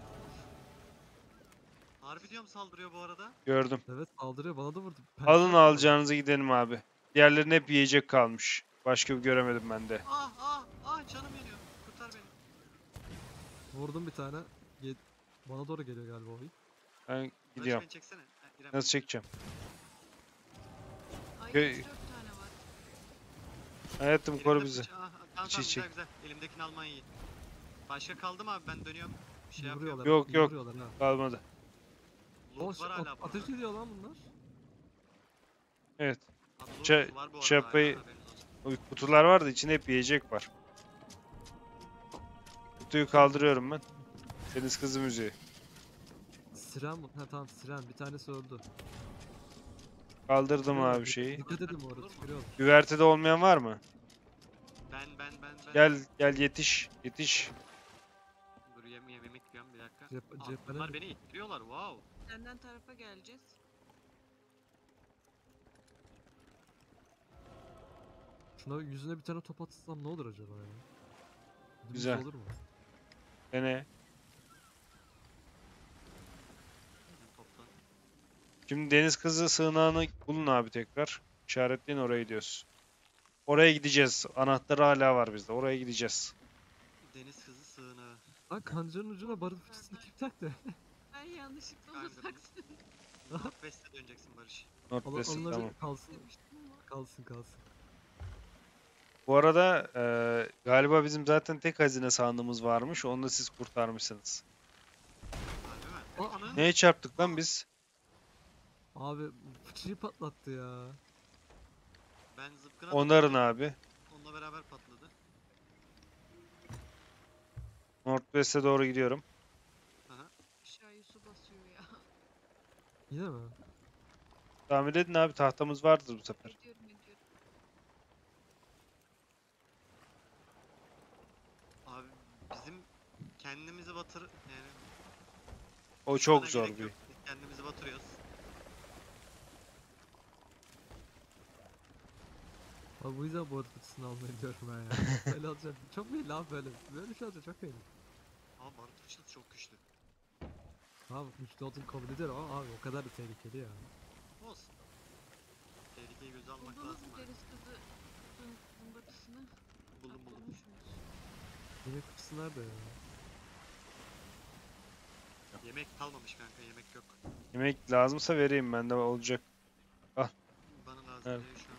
Harbi diyorum saldırıyor bu arada. Gördüm. evet saldırıyor bana da vurdu. Alın Pençe attı bana. alacağınızı gidelim abi. Diğerlerinin hep yiyecek kalmış. Başka bir göremedim ben de. Ah ah ah canım yanıyor. Kurtar beni. Vurdum bir tane. Ge- Bana doğru geliyor galiba o ilk. Ben Barış gidiyorum. beni çeksene. Ha, İrem. Nasıl çekeceğim? Ay Köy- üç dört tane var. Hayatım koru Elimde bizi. bıça- Ah, tamam İç tamam içe. güzel güzel. Elimdekini alman iyi. Başka kaldı mı abi? Ben dönüyorum. Bir şey İyi yapıyorum. vuruyorlar. Yok, iyi yok. vuruyorlar ha. Kalmadı. O Loot var hala burada. ateş ediyor lan bunlar. Evet. Abi loot Ça- var bu arada çapayı- hala, haberiniz olsun. O kutular var da içinde hep yiyecek var. Kutuyu kaldırıyorum ben. Deniz kızı müziği. Siren mi? Ha tamam siren. Bir tanesi öldü. Kaldırdım Tükürüyorlar, abi dik- şeyi. Dikkat edin bu Olur arada mu? tükürüyorlar. Güvertede olmayan var mı? Ben ben ben ben. Gel gel yetiş. Yetiş. Dur yem yem yemek yiyorum bir dakika. Cep- Aa, cephane bunlar mi? beni ittiriyorlar wow. Senden tarafa geleceğiz. Şuna yüzüne bir tane top atsam ne olur acaba ya? Dümdüz Güzel. olur mu? Dene. Toplan. Şimdi deniz kızı sığınağını bulun abi tekrar. İşaretleyin, oraya gidiyoruz. Oraya gideceğiz. Anahtarı hala var bizde. Oraya gideceğiz. Deniz kızı sığınağı. Lan kancanın ucuna barut fıçısını kim taktı? Ben yanlışlıkla onu Kanka, taktım Northwest'e döneceksin Barış. Northwest, Onları tamam. kalsın. demiştim ama. Kalsın kalsın. Bu arada eee, galiba bizim zaten tek hazine sandığımız varmış. Onu da siz kurtarmışsınız. Harbi mi? Aa, Ananı- Neye çarptık lan biz? Abi fıçıyı patlattı ya. Ben zıpkına Onların atıyordum, abi. onunla beraber patladı. Northwest'e doğru gidiyorum. Aha. Aşağıya su basıyor ya. Yine mi? Tahmin edin abi, tahtamız vardır bu sefer. Ediyorum ediyorum. Abi bizim kendimizi batır yani O çok bana zor gerek bir. yok. Biz kendimizi batırıyoruz. Abi bu yüzden barut fıçısını almayı diyorum ben ya. Böyle alacağım. Çok belli abi böyle. Böyle şey olacak çok belli. Ama barut fıçısı çok güçlü. Tamam güçlü olduğunu kabul ediyorum ama abi o kadar da tehlikeli ya. Olsun. Tehlikeyi göze almak Buldunuz lazım. mu abi. deniz kızı zımbırtısını? Buldum buldum. Bulmuşsunuz. Yemek kutusu nerede ya? Yemek kalmamış kanka, yemek yok. Yemek lazımsa vereyim, bende olacak. Bana lazım Evet. değil şu an.